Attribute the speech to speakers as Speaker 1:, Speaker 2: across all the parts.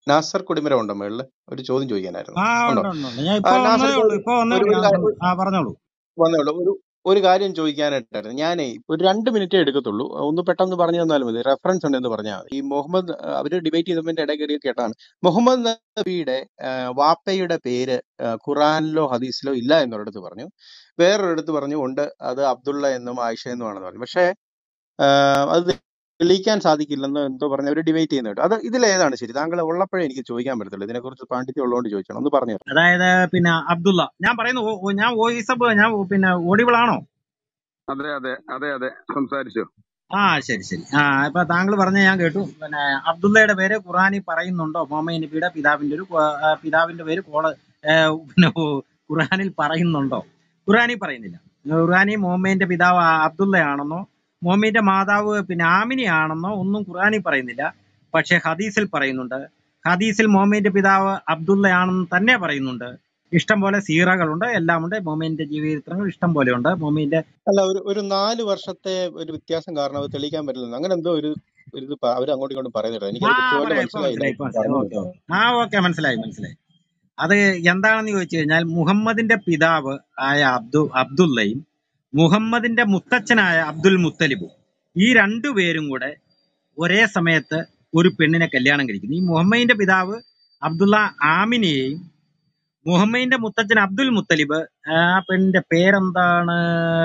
Speaker 1: നാസർ കൊടിമരം ഉണ്ടോ മേളില്? ഒരു ചോദ്യം ചോദിക്കാനായിരുന്നു.
Speaker 2: ആ
Speaker 1: ഉണ്ടോ?
Speaker 2: ഉണ്ട് ഉണ്ട് ഉണ്ട്. ഞാൻ ഇപ്പൊ വന്നതേ
Speaker 1: നാസർക്ക്
Speaker 2: ഉള്ളൂ, ഇപ്പൊ വന്നേ
Speaker 1: ഒരു
Speaker 2: ഉള്ളൂ
Speaker 1: ഒരു
Speaker 2: നാസർ.
Speaker 1: കാര്യം
Speaker 2: പറഞ്ഞോളൂ.
Speaker 1: വന്നേ ഉള്ളൂ. ഒരു കാര്യം ചോദിക്കാനായിട്ടായിരുന്നു. ഞാനേ ഒരു 2 മിനിറ്റേ എടുക്കത്തുള്ളൂ. ഒന്ന് പെട്ടെന്ന് പറഞ്ഞു തന്നാലും മതി. റെഫറൻസ് ഉണ്ടെന്ന് പറഞ്ഞാൽ മതി. ഈ മുഹമ്മദ് അവര് ഡിബേറ്റ് ചെയ്തതിന്റെ ഇടയിൽ കയറി കേട്ടാണ് മുഹമ്മദ് നബിയുടെ വാപ്പയുടെ പേര് ഖുറാനിലോ ഹദീസിലോ ഇല്ല എന്നൊരിടത്ത് പറഞ്ഞു. വേറൊരിടത്ത് പറഞ്ഞു ഉണ്ട്, അത് അബ്ദുള്ള എന്നും ആയിഷ എന്നുമാണെന്ന് പറഞ്ഞു. പക്ഷേ അത് തെളിയിക്കാൻ സാധിക്കില്ലെന്ന് എന്തോ പറഞ്ഞ് അവർ ഡിബേറ്റ് ചെയ്യുന്ന കേട്ടോ. അത് ഇതിലേതാണ് ശരി? താങ്കൾ ഉള്ളപ്പോഴേ എനിക്ക് ചോദിക്കാൻ പറ്റത്തുള്ളൂ. ഇതിനെക്കുറിച്ച് പാണ്ഡിത്യം ഉള്ളതുകൊണ്ട് ചോദിക്കണം. ഒന്ന് പറഞ്ഞു തരാം.
Speaker 2: അതായത് പിന്നെ അബ്ദുള്ള, ഞാൻ പറയുന്നു ഞാൻ വോയിസ് ഞാൻ പിന്നെ ഓഡിബിൾ ആണോ?
Speaker 3: അതെ അതെ അതെ അതെ സംസാരിച്ചു.
Speaker 2: ആ ശരി ശരി. ഇപ്പൊ താങ്കൾ പറഞ്ഞ ഞാൻ കേട്ടു. പിന്നെ അബ്ദുള്ളയുടെ പേര് ഖുറാനിൽ പറയുന്നുണ്ടോ? മുഹമ്മദ് നബിയുടെ പിതാവിന്റെ പേര് പിന്നെ ഖുറാനിൽ പറയുന്നുണ്ടോ? ഖുറാനിൽ പറയുന്നില്ല. ഖുറാനിൽ മുഹമ്മദിന്റെ പിതാവ് അബ്ദുള്ളയാണെന്നോ മുഹമ്മദിന്റെ മാതാവ് പിന്നെ ആമിനയാണെന്നോ ഒന്നും ഖുറാനിൽ പറയുന്നില്ല. പക്ഷെ ഹദീസിൽ പറയുന്നുണ്ട്. ഹദീസിൽ മുഹമ്മദിന്റെ പിതാവ് അബ്ദുള്ളയാണെന്ന് തന്നെ പറയുന്നുണ്ട്. ഇഷ്ടം പോലെ സീറകളുണ്ട്, എല്ലാം ഉണ്ട്. മുഹമ്മദിന്റെ ജീവചരിത്രങ്ങൾ ഇഷ്ടം പോലെ ഉണ്ട്. മുഹമ്മദിന്റെ
Speaker 1: അല്ല, ഒരു 4 വർഷത്തെ ഒരു വ്യത്യാസം കാരണം അത് തെളിയിക്കാൻ പറ്റില്ല. അങ്ങനെ എന്തോ ഒരു ഇത് അവർ അങ്ങോട്ടും ഇങ്ങോട്ടും പറയുന്നില്ല. എനിക്കത് കൃത്യമായിട്ട്
Speaker 2: പറയാം. ഇപ്പൊ
Speaker 1: മനസ്സിലായില്ല.
Speaker 2: മനസ്സിലായി, ഇപ്പൊ മനസ്സിലായി.
Speaker 1: പറഞ്ഞു
Speaker 2: ഓക്കെ
Speaker 1: കേട്ടോ.
Speaker 2: ഓക്കെ. ഓക്കെ, മനസ്സിലായി. അത് എന്താണെന്ന് ചോദിച്ചു കഴിഞ്ഞാൽ മുഹമ്മദിന്റെ പിതാവ് ആയ അബ്ദുള്ളയും മുഹമ്മദിന്റെ മുത്തച്ഛനായ അബ്ദുൽ മുത്തലിബും ഈ രണ്ടുപേരും കൂടെ ഒരേ സമയത്ത് ഒരു പെണ്ണിനെ കല്യാണം കഴിക്കുന്നു. ഈ മുഹമ്മദിന്റെ പിതാവ് അബ്ദുള്ള ആമിനെയും മുഹമ്മദിന്റെ മുത്തച്ഛൻ അബ്ദുൽ മുത്തലിബ്, ആ പെണ്ണിന്റെ പേരെന്താണ്?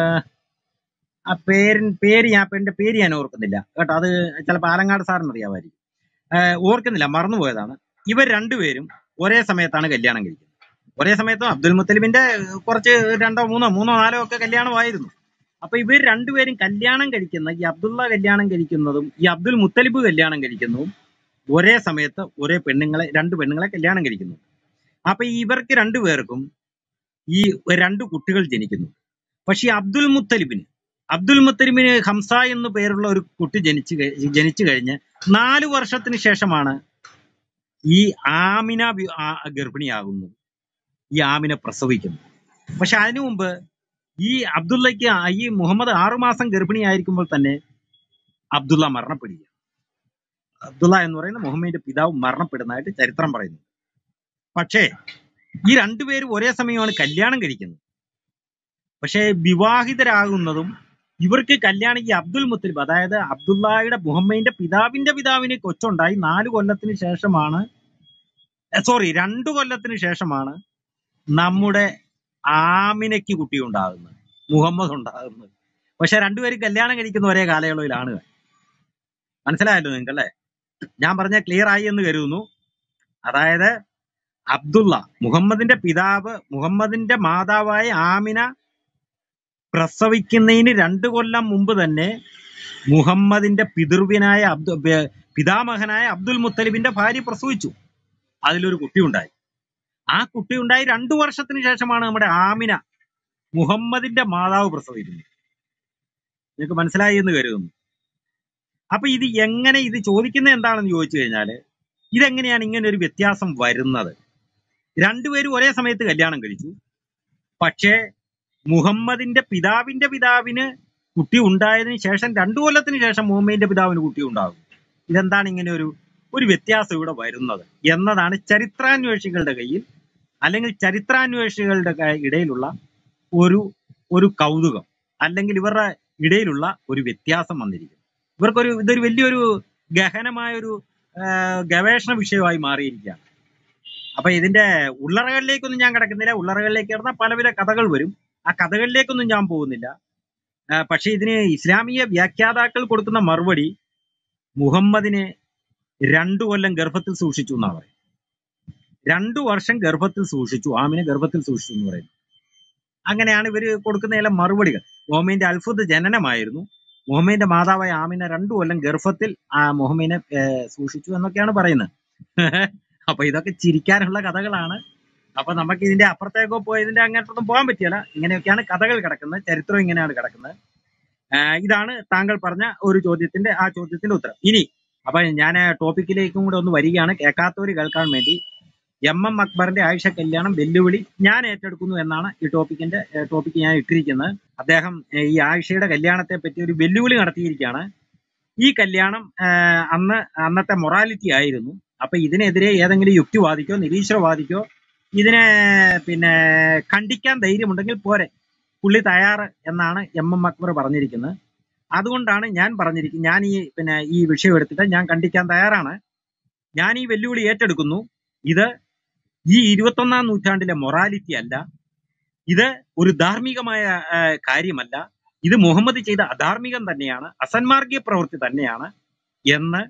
Speaker 2: ആ പെണ്ണിന്റെ പേര് ഞാൻ ഓർക്കുന്നില്ല കേട്ടോ. അത് ചിലപ്പോൾ ആലങ്ങാട് സാറിന് അറിയാമായിരിക്കും. ഓർക്കുന്നില്ല, മറന്നുപോയതാണ്. ഇവർ രണ്ടുപേരും ഒരേ സമയത്താണ് കല്യാണം കഴിക്കുന്നത്. ഒരേ സമയത്തും അബ്ദുൽ മുത്തലിബിന്റെ കുറച്ച് 2 3 4 ഒക്കെ കല്യാണമായിരുന്നു. അപ്പൊ ഇവർ രണ്ടുപേരും കല്യാണം കഴിക്കുന്ന, ഈ അബ്ദുള്ള കല്യാണം കഴിക്കുന്നതും ഈ അബ്ദുൽ മുത്തലിബ് കല്യാണം കഴിക്കുന്നതും ഒരേ സമയത്ത് രണ്ട് പെണ്ണുങ്ങളെ കല്യാണം കഴിക്കുന്നു. അപ്പൊ ഇവർക്ക് രണ്ടുപേർക്കും ഈ 2 കുട്ടികൾ ജനിക്കുന്നു. പക്ഷെ ഈ അബ്ദുൽ മുത്തലിബിന് ഹംസ എന്നു പേരുള്ള ഒരു കുട്ടി ജനിച്ചു കഴിഞ്ഞ് 4 വർഷത്തിന് ശേഷമാണ് ഈ ആമിന ഗർഭിണിയാകുന്നത്, ഈ ആമിനെ പ്രസവിക്കുന്നത്. പക്ഷെ അതിനു മുമ്പ് ഈ അബ്ദുള്ളയ്ക്ക് ഈ മുഹമ്മദ് 6 മാസം ഗർഭിണിയായിരിക്കുമ്പോൾ തന്നെ അബ്ദുള്ള മരണപ്പെടുക. അബ്ദുള്ള എന്ന് പറയുന്ന മുഹമ്മദിന്റെ പിതാവ് മരണപ്പെടുന്നതായിട്ട് ചരിത്രം പറയുന്നു. പക്ഷേ ഈ രണ്ടുപേരും ഒരേ സമയമാണ് കല്യാണം കഴിക്കുന്നത്. പക്ഷെ വിവാഹിതരാകുന്നതും ഇവർക്ക് കല്യാണം ഈ അബ്ദുൽ മുത്തലിബ്, അതായത് അബ്ദുള്ളയുടെ മുഹമ്മദിന്റെ പിതാവിന് കൊച്ചുണ്ടായി 4 കൊല്ലത്തിന് ശേഷമാണ്, 2 കൊല്ലത്തിന് ശേഷമാണ് നമ്മുടെ ആമിനയ്ക്ക് കുട്ടി ഉണ്ടാകുന്നത്, മുഹമ്മദ് ഉണ്ടാകുന്നത്. പക്ഷെ രണ്ടുപേരും കല്യാണം കഴിക്കുന്ന ഒരേ കാലയളവിലാണ്. മനസ്സിലായല്ലോ നിങ്ങൾക്ക് അല്ലേ? ഞാൻ പറഞ്ഞ ക്ലിയർ ആയി എന്ന് കരുതുന്നു. അതായത് അബ്ദുള്ള, മുഹമ്മദിന്റെ പിതാവ്, മുഹമ്മദിന്റെ മാതാവായ ആമിന പ്രസവിക്കുന്നതിന് 2 കൊല്ലം മുമ്പ് തന്നെ മുഹമ്മദിന്റെ പിതാമഹനായ അബ്ദുൽ മുത്തലിബിന്റെ ഭാര്യ പ്രസവിച്ചു. അതിലൊരു കുട്ടി ഉണ്ടായി. ആ കുട്ടി ഉണ്ടായി 2 വർഷത്തിന് ശേഷമാണ് നമ്മുടെ ആമിന, മുഹമ്മദിന്റെ മാതാവ്, പ്രസവിക്കുന്നത്. നിങ്ങൾക്ക് മനസ്സിലായി എന്ന് കരുതുന്നു. അപ്പൊ ഇത് ചോദിക്കുന്നത് എന്താണെന്ന് ചോദിച്ചു കഴിഞ്ഞാല്, ഇതെങ്ങനെയാണ് ഇങ്ങനെ ഒരു വ്യത്യാസം വരുന്നത്? രണ്ടുപേരും ഒരേ സമയത്ത് കല്യാണം കഴിച്ചു. പക്ഷേ മുഹമ്മദിന്റെ പിതാവിന് കുട്ടി ഉണ്ടായതിനു ശേഷം 2 കൊല്ലത്തിന് ശേഷം മുഹമ്മദിന്റെ പിതാവിന് കുട്ടി ഉണ്ടാകും. ഇതെന്താണ് ഇങ്ങനെ ഒരു വ്യത്യാസം ഇവിടെ വരുന്നത് എന്നതാണ് ചരിത്രാന്വേഷികളുടെ കയ്യിൽ, അല്ലെങ്കിൽ ചരിത്രാന്വേഷികളുടെ ഇടയിലുള്ള ഒരു കൗതുകം, അല്ലെങ്കിൽ ഇവരുടെ ഇടയിലുള്ള ഒരു വ്യത്യാസം വന്നിരിക്കുന്നു. ഇതൊരു വലിയൊരു ഗഹനമായൊരു ഗവേഷണ വിഷയമായി മാറിയിരിക്കുകയാണ്. അപ്പൊ ഇതിന്റെ ഉള്ളറകളിലേക്കൊന്നും ഞാൻ കിടക്കുന്നില്ല. ഉള്ളറകളിലേക്ക് കിടന്നാൽ പലവിധ കഥകൾ വരും. ആ കഥകളിലേക്കൊന്നും ഞാൻ പോകുന്നില്ല. പക്ഷെ ഇതിന് ഇസ്ലാമിക വ്യാഖ്യാതാക്കൾ കൊടുക്കുന്ന മറുപടി മുഹമ്മദിനെ 2 കൊല്ലം ഗർഭത്തിൽ സൂക്ഷിച്ചു എന്നാണ് പറയുന്നത്. 2 വർഷം ഗർഭത്തിൽ സൂക്ഷിച്ചു, ആമിനെ ഗർഭത്തിൽ സൂക്ഷിച്ചു എന്ന് പറയുന്നത്. അങ്ങനെയാണ് ഇവര് കൊടുക്കുന്ന ചില മറുപടികൾ. മുഹമ്മദിന്റെ അത്ഭുത ജനനമായിരുന്നു, മുഹമ്മദിന്റെ മാതാവായ ആമിന 2 കൊല്ലം ഗർഭത്തിൽ മുഹമ്മദിനെ സൂക്ഷിച്ചു എന്നൊക്കെയാണ് പറയുന്നത്. അപ്പൊ ഇതൊക്കെ ചിരിക്കാനുള്ള കഥകളാണ്. അപ്പൊ നമുക്ക് ഇതിന്റെ അപ്പുറത്തേക്കോ ഇതിന്റെ അങ്ങോട്ടൊന്നും പോകാൻ പറ്റിയല്ല. ഇങ്ങനെയൊക്കെയാണ് കഥകൾ കിടക്കുന്നത്, ചരിത്രം ഇങ്ങനെയാണ് കിടക്കുന്നത്. ഇതാണ് താങ്കൾ പറഞ്ഞ ആ ചോദ്യത്തിന്റെ ഉത്തരം. ഇനി അപ്പൊ ഞാൻ ടോപ്പിക്കിലേക്കും കൂടെ ഒന്ന് വരികയാണ്, കേൾക്കാത്തവര് കേൾക്കാൻ വേണ്ടി. MM അക്ബറിന്റെ ആയിഷ കല്യാണം വെല്ലുവിളി ഞാൻ ഏറ്റെടുക്കുന്നു എന്നാണ് ഈ ടോപ്പിക്ക് ഞാൻ ഇട്ടിരിക്കുന്നത്. അദ്ദേഹം ഈ ആയിഷയുടെ കല്യാണത്തെ പറ്റി ഒരു വെല്ലുവിളി നടത്തിയിരിക്കുകയാണ്. ഈ കല്യാണം അന്നത്തെ മൊറാലിറ്റി ആയിരുന്നു. അപ്പൊ ഇതിനെതിരെ ഏതെങ്കിലും യുക്തിവാദിക്കോ നിരീശ്വരവാദിക്കോ ഇതിനെ പിന്നെ ഖണ്ഡിക്കാൻ ധൈര്യമുണ്ടെങ്കിൽ പോരെ, പുള്ളി തയ്യാറ് എന്നാണ് എം അക്ബർ പറഞ്ഞിരിക്കുന്നത്. അതുകൊണ്ടാണ് ഞാൻ പറഞ്ഞിരിക്കുന്നത്, ഞാൻ ഈ വിഷയം എടുത്തിട്ട് ഞാൻ ഖണ്ഡിക്കാൻ തയ്യാറാണ്. ഞാൻ ഈ വെല്ലുവിളി ഏറ്റെടുക്കുന്നു. ഇത് ഈ 21-ാം നൂറ്റാണ്ടിലെ മൊറാലിറ്റി അല്ല, ഇത് ഒരു ധാർമ്മികമായ കാര്യമല്ല, ഇത് മുഹമ്മദ് ചെയ്ത അധാർമികം തന്നെയാണ്, അസന്മാർഗീയ പ്രവൃത്തി തന്നെയാണ് എന്ന്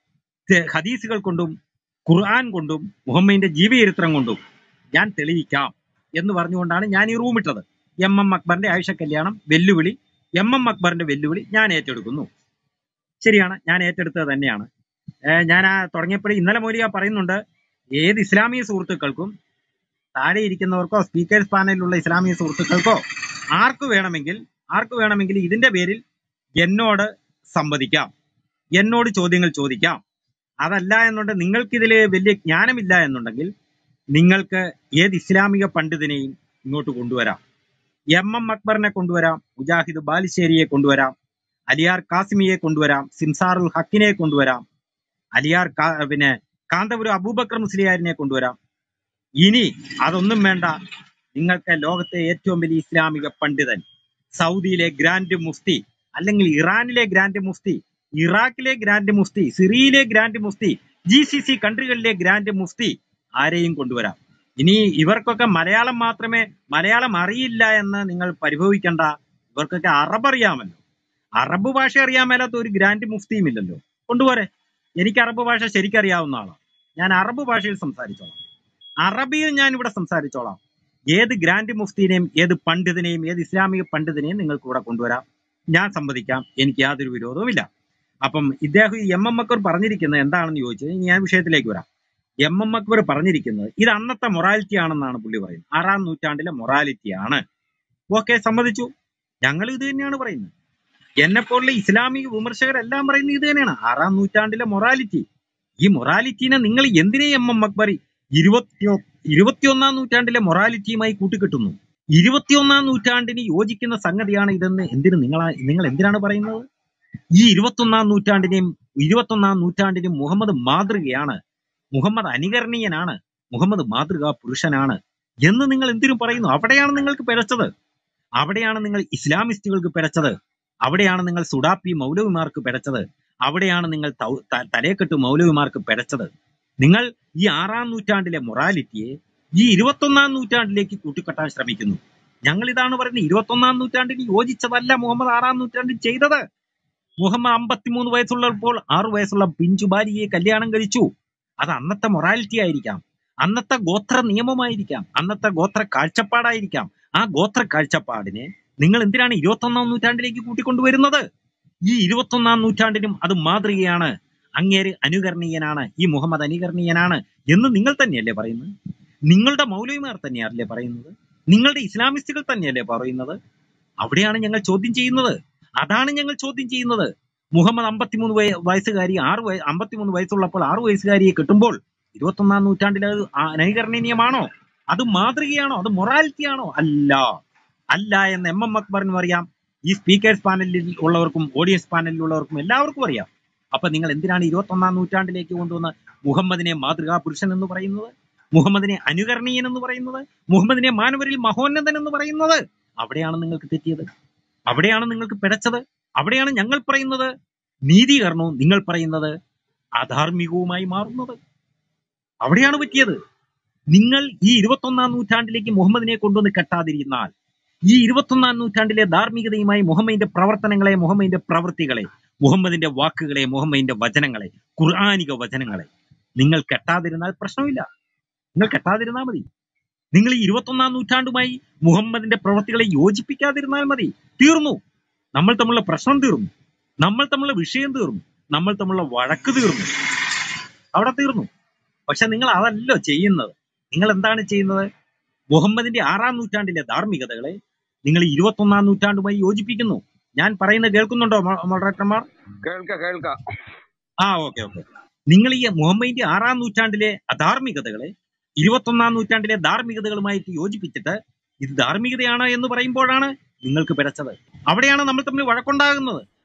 Speaker 2: ഹദീസുകൾ കൊണ്ടും ഖുർആൻ കൊണ്ടും മുഹമ്മദിന്റെ ജീവചരിത്രം കൊണ്ടും ഞാൻ തെളിയിക്കാം എന്ന് പറഞ്ഞുകൊണ്ടാണ് ഞാൻ ഈ റൂമിട്ടത്. എം അക്ബറിന്റെ ആയിഷ കല്യാണം വെല്ലുവിളി, എം അക്ബറിന്റെ വെല്ലുവിളി ഞാൻ ഏറ്റെടുക്കുന്നു. ശരിയാണ്, ഞാൻ ഏറ്റെടുത്തത് തന്നെയാണ്. ഞാൻ തുടങ്ങിയപ്പോഴേ ഇന്നലെ മൗലിക പറയുന്നുണ്ട്, ഏത് ഇസ്ലാമിക സുഹൃത്തുക്കൾക്കും താഴെ ഇരിക്കുന്നവർക്കോ സ്പീക്കേഴ്സ് പാനലിലുള്ള ഇസ്ലാമിക സുഹൃത്തുക്കൾക്കോ ആർക്ക് വേണമെങ്കിൽ ഇതിന്റെ പേരിൽ എന്നോട് സംവദിക്കാം, എന്നോട് ചോദ്യങ്ങൾ ചോദിക്കാം. അതല്ല എന്നുണ്ടെങ്കിൽ നിങ്ങൾക്കിതിൽ വലിയ ജ്ഞാനമില്ല എന്നുണ്ടെങ്കിൽ നിങ്ങൾക്ക് ഏത് ഇസ്ലാമിക പണ്ഡിതനെയും ഇങ്ങോട്ട് കൊണ്ടുവരാം. എം അക്ബറിനെ കൊണ്ടുവരാം, മുജാഹിദ് ബാലുശ്ശേരിയെ കൊണ്ടുവരാം, അലിയാർ കാസിമിയെ കൊണ്ടുവരാം, സിംസാറുൽ ഹക്കിനെ കൊണ്ടുവരാം, പിന്നെ കാന്തപുരം അബൂബക്കർ മുസ്ലിയാരിനെ കൊണ്ടുവരാം. ഇനി അതൊന്നും വേണ്ട, നിങ്ങൾക്ക് ലോകത്തെ ഏറ്റവും വലിയ ഇസ്ലാമിക പണ്ഡിതൻ, സൗദിയിലെ ഗ്രാൻഡ് മുഫ്തി, അല്ലെങ്കിൽ ഇറാനിലെ ഗ്രാൻഡ് മുഫ്തി, ഇറാഖിലെ ഗ്രാൻഡ് മുഫ്തി, സിറിയയിലെ ഗ്രാൻഡ് മുഫ്തി, GCC കൺട്രികളിലെ ഗ്രാൻഡ് മുഫ്തി, ആരെയും കൊണ്ടുവരാം. ഇനി ഇവർക്കൊക്കെ മലയാളം അറിയില്ല എന്ന് നിങ്ങൾ പരിഭവിക്കേണ്ട. ഇവർക്കൊക്കെ അറബ് അറിയാമല്ലോ, അറബ് ഭാഷ അറിയാൻ മേലാത്ത ഒരു ഗ്രാൻഡ് മുഫ്തിയും ഇല്ലല്ലോ, കൊണ്ടുപോരെ. എനിക്ക് അറബ് ഭാഷ ശരിക്കറിയാവുന്ന ആളാണ്, ഞാൻ അറബ് ഭാഷയിൽ സംസാരിച്ചോളാം, അറബിയിൽ ഞാൻ ഇവിടെ സംസാരിച്ചോളാം. ഏത് ഗ്രാൻഡ് മുഫ്തിനെയും ഏത് പണ്ഡിതനെയും ഏത് ഇസ്ലാമിക പണ്ഡിതനെയും നിങ്ങൾക്ക് ഇവിടെ കൊണ്ടുവരാം, ഞാൻ സംവദിക്കാം, എനിക്ക് യാതൊരു വിരോധവുമില്ല. അപ്പം ഇദ്ദേഹം എം അക്ബർ പറഞ്ഞിരിക്കുന്നത് എന്താണെന്ന് ചോദിച്ചത് ഞാൻ വിഷയത്തിലേക്ക് വരാം. എം അക്ബർ പറഞ്ഞിരിക്കുന്നത് ഇത് അന്നത്തെ മൊറാലിറ്റി ആണെന്നാണ് പുള്ളി പറയുന്നത്. 6-ാം നൂറ്റാണ്ടിലെ മൊറാലിറ്റി ആണ്. ഓക്കെ, സമ്മതിച്ചു. ഞങ്ങൾ ഇത് തന്നെയാണ് പറയുന്നത്. എന്നെപ്പോലുള്ള ഇസ്ലാമിക വിമർശകരെല്ലാം പറയുന്നത് ഇത് തന്നെയാണ്, 6-ാം നൂറ്റാണ്ടിലെ മൊറാലിറ്റി. ഈ മൊറാലിറ്റീനെ നിങ്ങൾ എന്തിനെ എം അക്ബർ 21-ാം നൂറ്റാണ്ടിലെ മൊറാലിറ്റിയുമായി കൂട്ടിക്കെട്ടുന്നു? 21-ാം നൂറ്റാണ്ടിന് യോജിക്കുന്ന സംഗതിയാണ് ഇതെന്ന് നിങ്ങൾ എന്തിനാണ് പറയുന്നത്? ഈ 21-ാം നൂറ്റാണ്ടിനും മുഹമ്മദ് മാതൃകയാണ്, മുഹമ്മദ് അനുകരണീയനാണ്, മുഹമ്മദ് മാതൃകാ പുരുഷനാണ് എന്ന് നിങ്ങൾ എന്തിനു പറയുന്നു? അവിടെയാണ് നിങ്ങൾക്ക് പിഴച്ചത്, അവിടെയാണ് നിങ്ങൾ ഇസ്ലാമിസ്റ്റുകൾക്ക് പിഴച്ചത്, അവിടെയാണ് നിങ്ങൾ സുഡാപ്പി മൗലവിമാർക്ക് പിഴച്ചത്, അവിടെയാണ് നിങ്ങൾ തലേക്കെട്ട് മൗലവിമാർക്ക് പിഴച്ചത്. നിങ്ങൾ ഈ 6-ാം നൂറ്റാണ്ടിലെ മൊറാലിറ്റിയെ ഈ 21-ാം നൂറ്റാണ്ടിലേക്ക് കൂട്ടിക്കെട്ടാൻ ശ്രമിക്കുന്നു. ഞങ്ങൾ ഇതാണ് പറയുന്നത്, 21-ാം നൂറ്റാണ്ടിന് യോജിച്ചതല്ല മുഹമ്മദ് 6-ാം നൂറ്റാണ്ടിൽ ചെയ്തത്. മുഹമ്മദ് 53 വയസ്സുള്ളപ്പോൾ 6 വയസ്സുള്ള പിഞ്ചു ഭാര്യയെ കല്യാണം കഴിച്ചു. അത് അന്നത്തെ മൊറാലിറ്റി ആയിരിക്കാം, അന്നത്തെ ഗോത്ര നിയമമായിരിക്കാം, അന്നത്തെ ഗോത്ര കാഴ്ചപ്പാടായിരിക്കാം. ആ ഗോത്ര കാഴ്ചപ്പാടിനെ നിങ്ങൾ എന്തിനാണ് 21-ാം നൂറ്റാണ്ടിലേക്ക് കൂട്ടിക്കൊണ്ടുവരുന്നത്? ഈ 21-ാം നൂറ്റാണ്ടിനും അത് മാതൃകയാണ്, അങ്ങേര് അനുകരണീയനാണ്, ഈ മുഹമ്മദ് അനുകരണീയനാണ് എന്ന് നിങ്ങൾ തന്നെയല്ലേ പറയുന്നത്? നിങ്ങളുടെ മൗലവിമാർ തന്നെയല്ലേ പറയുന്നത്? നിങ്ങളുടെ ഇസ്ലാമിസ്റ്റുകൾ തന്നെയല്ലേ പറയുന്നത്? അവിടെയാണ് ഞങ്ങൾ ചോദ്യം ചെയ്യുന്നത്, അതാണ് ഞങ്ങൾ ചോദ്യം ചെയ്യുന്നത്. മുഹമ്മദ് 53 വയസ്സുകാരി 53 വയസ്സുള്ളപ്പോൾ 6 വയസ്സുകാരിയെ കിട്ടുമ്പോൾ 21-ാം നൂറ്റാണ്ടിൽ അത് അനുകരണീയമാണോ? അത് മാതൃകയാണോ? അത് മൊറാലിറ്റിയാണോ? അല്ല എന്ന് എം അക്ബറിനും അറിയാം, ഈ സ്പീക്കേഴ്സ് പാനലിൽ ഉള്ളവർക്കും ഓഡിയൻസ് പാനലിൽ ഉള്ളവർക്കും എല്ലാവർക്കും അറിയാം. അപ്പൊ നിങ്ങൾ എന്തിനാണ് 21-ാം നൂറ്റാണ്ടിലേക്ക് കൊണ്ടുവന്ന് മുഹമ്മദിനെ മാതൃകാ പുരുഷൻ എന്ന് പറയുന്നത്, മുഹമ്മദിനെ അനുകരണീയൻ എന്ന് പറയുന്നത്, മുഹമ്മദിനെ മാനവരിൽ മഹോന്നതൻ എന്ന് പറയുന്നത്? അവിടെയാണ് നിങ്ങൾക്ക് തെറ്റിയത്, അവിടെയാണ് നിങ്ങൾക്ക് പിഴച്ചത്. അവിടെയാണ് ഞങ്ങൾ പറയുന്നത് നീതീകരണവും നിങ്ങൾ പറയുന്നത് അധാർമികവുമായി മാറുന്നത്. അവിടെയാണ് പറ്റിയത്. നിങ്ങൾ ഈ 21-ാം നൂറ്റാണ്ടിലേക്ക് മുഹമ്മദിനെ കൊണ്ടുവന്ന് കെട്ടാതിരുന്നാൽ, ഈ 21-ാം നൂറ്റാണ്ടിലെ ധാർമ്മികതയുമായി മുഹമ്മദിന്റെ പ്രവർത്തനങ്ങളെ, മുഹമ്മദിന്റെ പ്രവൃത്തികളെ, മുഹമ്മദിന്റെ വാക്കുകളെ, മുഹമ്മദിന്റെ വചനങ്ങളെ, ഖുർആനിക വചനങ്ങളെ നിങ്ങൾ കെട്ടാതിരുന്നാൽ പ്രശ്നമില്ല, നിങ്ങൾ കെട്ടാതിരുന്നാൽ മതി. നിങ്ങൾ ഈ 21-ാം നൂറ്റാണ്ടുമായി മുഹമ്മദിന്റെ പ്രവൃത്തികളെ യോജിപ്പിക്കാതിരുന്നാൽ മതി. തീർന്നു, നമ്മൾ തമ്മിലുള്ള പ്രശ്നം തീർന്നു, നമ്മൾ തമ്മിലുള്ള വിഷയം തീർന്നു, നമ്മൾ തമ്മിലുള്ള വഴക്ക് തീർന്നു, അവിടെ തീർന്നു. പക്ഷെ നിങ്ങൾ അതല്ലോ ചെയ്യുന്നത്. നിങ്ങൾ എന്താണ് ചെയ്യുന്നത്? മുഹമ്മദിന്റെ 6-ാം നൂറ്റാണ്ടിലെ ധാർമ്മികതകളെ നിങ്ങൾ 21-ാം നൂറ്റാണ്ടുമായി യോജിപ്പിക്കുന്നു. ഞാൻ പറയുന്നത് കേൾക്കുന്നുണ്ടോ മോഡറേറ്റർമാർ?
Speaker 3: കേൾക്കാം.
Speaker 2: ഓക്കെ. നിങ്ങൾ ഈ മുഹമ്മദിന്റെ 6-ാം നൂറ്റാണ്ടിലെ അധാർമികതകളെ 21-ാം നൂറ്റാണ്ടിലെ ധാർമ്മികതകളുമായിട്ട് യോജിപ്പിച്ചിട്ട് ഇത് ധാർമ്മികതയാണ് എന്ന് പറയുമ്പോഴാണ് നിങ്ങൾക്ക് പിഴച്ചത്. അവിടെയാണ് നമ്മൾ തമ്മിൽ വഴക്കുണ്ടാകുന്നത്,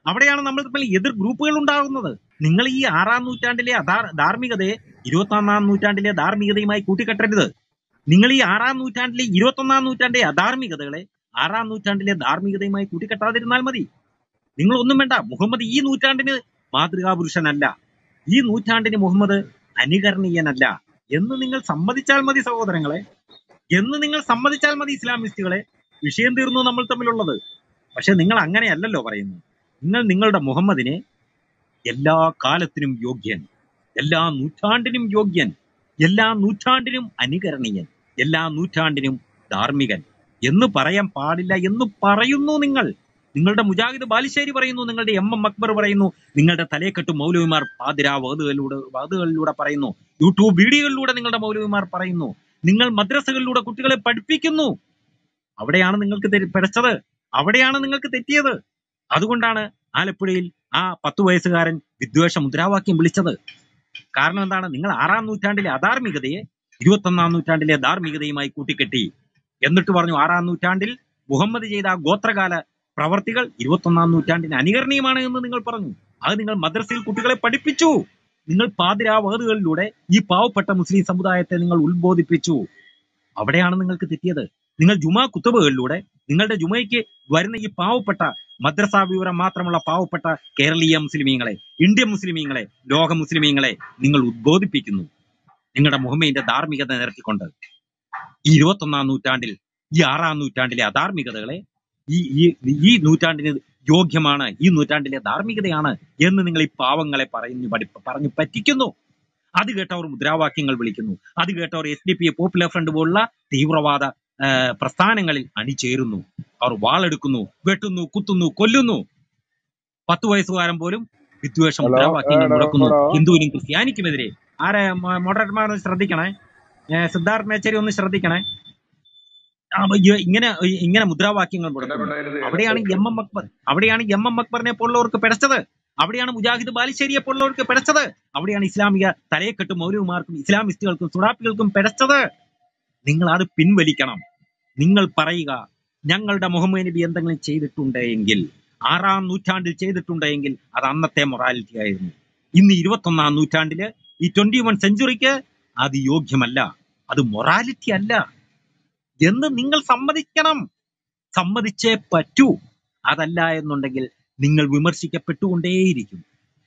Speaker 2: അവിടെയാണ് നമ്മൾ തമ്മിൽ എതിർ ഗ്രൂപ്പുകൾ ഉണ്ടാകുന്നത്. നിങ്ങൾ ഈ 6-ാം നൂറ്റാണ്ടിലെ ധാർമ്മികതയെ 21-ാം നൂറ്റാണ്ടിലെ ധാർമ്മികതയുമായി കൂട്ടിക്കെട്ടരുത്. നിങ്ങൾ ഈ 6-ാം നൂറ്റാണ്ടിലെ 21-ാം നൂറ്റാണ്ടിലെ അധാർമികതകളെ 6-ാം നൂറ്റാണ്ടിലെ ധാർമ്മികതയുമായി കൂട്ടിക്കെട്ടാതിരുന്നാൽ മതി. നിങ്ങൾ ഒന്നും വേണ്ട. മുഹമ്മദ് ഈ നൂറ്റാണ്ടിന് മാതൃകാ പുരുഷനല്ല, ഈ നൂറ്റാണ്ടിന് മുഹമ്മദ് അനുകരണീയനല്ല എന്ന് നിങ്ങൾ സമ്മതിച്ചാൽ മതി സഹോദരങ്ങളെ, എന്ന് നിങ്ങൾ സമ്മതിച്ചാൽ മതി ഇസ്ലാമിസ്റ്റുകളെ. വിഷയം തീർന്നു നമ്മൾ തമ്മിലുള്ളത്. പക്ഷെ നിങ്ങൾ അങ്ങനെയല്ലല്ലോ പറയുന്നത്. നിങ്ങൾ നിങ്ങളുടെ മുഹമ്മദിനെ എല്ലാ കാലത്തിനും യോഗ്യൻ, എല്ലാ നൂറ്റാണ്ടിനും യോഗ്യൻ, എല്ലാ നൂറ്റാണ്ടിനും അനുകരണീയൻ, എല്ലാ നൂറ്റാണ്ടിനും ധാർമ്മികൻ എന്ന് പറയാൻ പാടില്ല എന്ന് പറയുന്നു നിങ്ങൾ. നിങ്ങളുടെ മുജാഹിദ് ബാലുശ്ശേരി പറയുന്നു, നിങ്ങളുടെ അക്ബർ പറയുന്നു, നിങ്ങളുടെ തലേക്കെട്ട് മൗലവിമാർ പാതിരാ വാതുകളിലൂടെ പറയുന്നു, യൂട്യൂബ് വീഡിയോകളിലൂടെ നിങ്ങളുടെ മൗലവിമാർ പറയുന്നു, നിങ്ങൾ മദ്രസകളിലൂടെ കുട്ടികളെ പഠിപ്പിക്കുന്നു. അവിടെയാണ് നിങ്ങൾക്ക് പിഴച്ചത്, അവിടെയാണ് നിങ്ങൾക്ക് തെറ്റിയത്. അതുകൊണ്ടാണ് ആലപ്പുഴയിൽ ആ 10 വയസ്സുകാരൻ വിദ്വേഷ മുദ്രാവാക്യം വിളിച്ചത്. കാരണം എന്താണ്? നിങ്ങൾ 6-ാം നൂറ്റാണ്ടിലെ അധാർമികതയെ 21-ാം നൂറ്റാണ്ടിലെ ധാർമ്മികതയുമായി കൂട്ടിക്കെട്ടി. എന്നിട്ട് പറഞ്ഞു 6-ാം നൂറ്റാണ്ടിൽ മുഹമ്മദ് ചെയ്ത ആ ഗോത്രകാല പ്രവർത്തികൾ 21-ാം നൂറ്റാണ്ടിന് അനുകരണീയമാണ് എന്ന് നിങ്ങൾ പറഞ്ഞു. അത് നിങ്ങൾ മദ്രസയിൽ കുട്ടികളെ പഠിപ്പിച്ചു. നിങ്ങൾ പാതിരാ വകതുകളിലൂടെ ഈ പാവപ്പെട്ട മുസ്ലിം സമുദായത്തെ നിങ്ങൾ ഉത്ബോധിപ്പിച്ചു. അവിടെയാണ് നിങ്ങൾക്ക് തെറ്റിയത്. നിങ്ങൾ ജുമാ കുത്തുബകളിലൂടെ നിങ്ങളുടെ ജുമയ്ക്ക് വരുന്ന ഈ പാവപ്പെട്ട മദ്രസാ വിവരം മാത്രമുള്ള പാവപ്പെട്ട കേരളീയ മുസ്ലിമീങ്ങളെ, ഇന്ത്യൻ മുസ്ലിമീങ്ങളെ, ലോക മുസ്ലിമീങ്ങളെ നിങ്ങൾ ഉദ്ബോധിപ്പിക്കുന്നു നിങ്ങളുടെ മുഹമ്മദിന്റെ ധാർമ്മികത നിരത്തിക്കൊണ്ട്. ഈ 21-ാം നൂറ്റാണ്ടിൽ ഈ 6-ാം നൂറ്റാണ്ടിലെ അധാർമികതകളെ ഈ നൂറ്റാണ്ടിന് യോഗ്യമാണ്, ഈ നൂറ്റാണ്ടിലെ ധാർമ്മികതയാണ് എന്ന് നിങ്ങൾ ഈ പാവങ്ങളെ പറഞ്ഞു പറ്റിക്കുന്നു. അത് കേട്ടവർ മുദ്രാവാക്യങ്ങൾ വിളിക്കുന്നു. അത് കേട്ടവർ SDP പോപ്പുലർ ഫ്രണ്ട് പോലുള്ള തീവ്രവാദ പ്രസ്ഥാനങ്ങളിൽ അണിചേരുന്നു. അവർ വാളെടുക്കുന്നു, വെട്ടുന്നു, കുത്തുന്നു, കൊല്ലുന്നു. 10 വയസ്സുകാരൻ പോലും വിദ്വേഷ മുദ്രാവാക്യങ്ങൾ മുടക്കുന്നു ഹിന്ദുവിനും ക്രിസ്ത്യാനിക്കുമെതിരെ. ആരെ മോഡറേറ്റർമാരൊന്ന് ശ്രദ്ധിക്കണേ, സിദ്ധാർത്ഥ് മേച്ചേരി ഒന്ന് ശ്രദ്ധിക്കണേ. ഇങ്ങനെ മുദ്രാവാക്യങ്ങൾ മുടക്കുന്നു. അവിടെയാണ് എം എം അക്ബറിനെ പോലുള്ളവർക്ക് പിഴച്ചത്. അവിടെയാണ് മുജാഹിദ് ബാലുശ്ശേരിയെ പോലുള്ളവർക്ക് പിഴച്ചത്. അവിടെയാണ് ഇസ്ലാമിക തലയെക്കെട്ട് മൗലവിമാർക്കും ഇസ്ലാമിസ്റ്റുകൾക്കും സുഡാപ്പികൾക്കും പിഴച്ചത്. നിങ്ങൾ അത് പിൻവലിക്കണം. നിങ്ങൾ പറയുക, ഞങ്ങളുടെ മുഹമ്മദ് നബി എന്തെങ്കിലും ചെയ്തിട്ടുണ്ടെങ്കിൽ, 6-ാം നൂറ്റാണ്ടിൽ ചെയ്തിട്ടുണ്ടെങ്കിൽ അത് അന്നത്തെ മൊറാലിറ്റി ആയിരുന്നു. ഇന്ന് 21-ാം നൂറ്റാണ്ടില് ഈ 21 സെഞ്ചുറിക്ക് അത് യോഗ്യമല്ല, അത് മൊറാലിറ്റി അല്ല എന്ന് നിങ്ങൾ സമ്മതിക്കണം. സമ്മതിച്ചേ പറ്റൂ. അതല്ല എന്നുണ്ടെങ്കിൽ നിങ്ങൾ വിമർശിക്കപ്പെട്ടുകൊണ്ടേയിരിക്കും.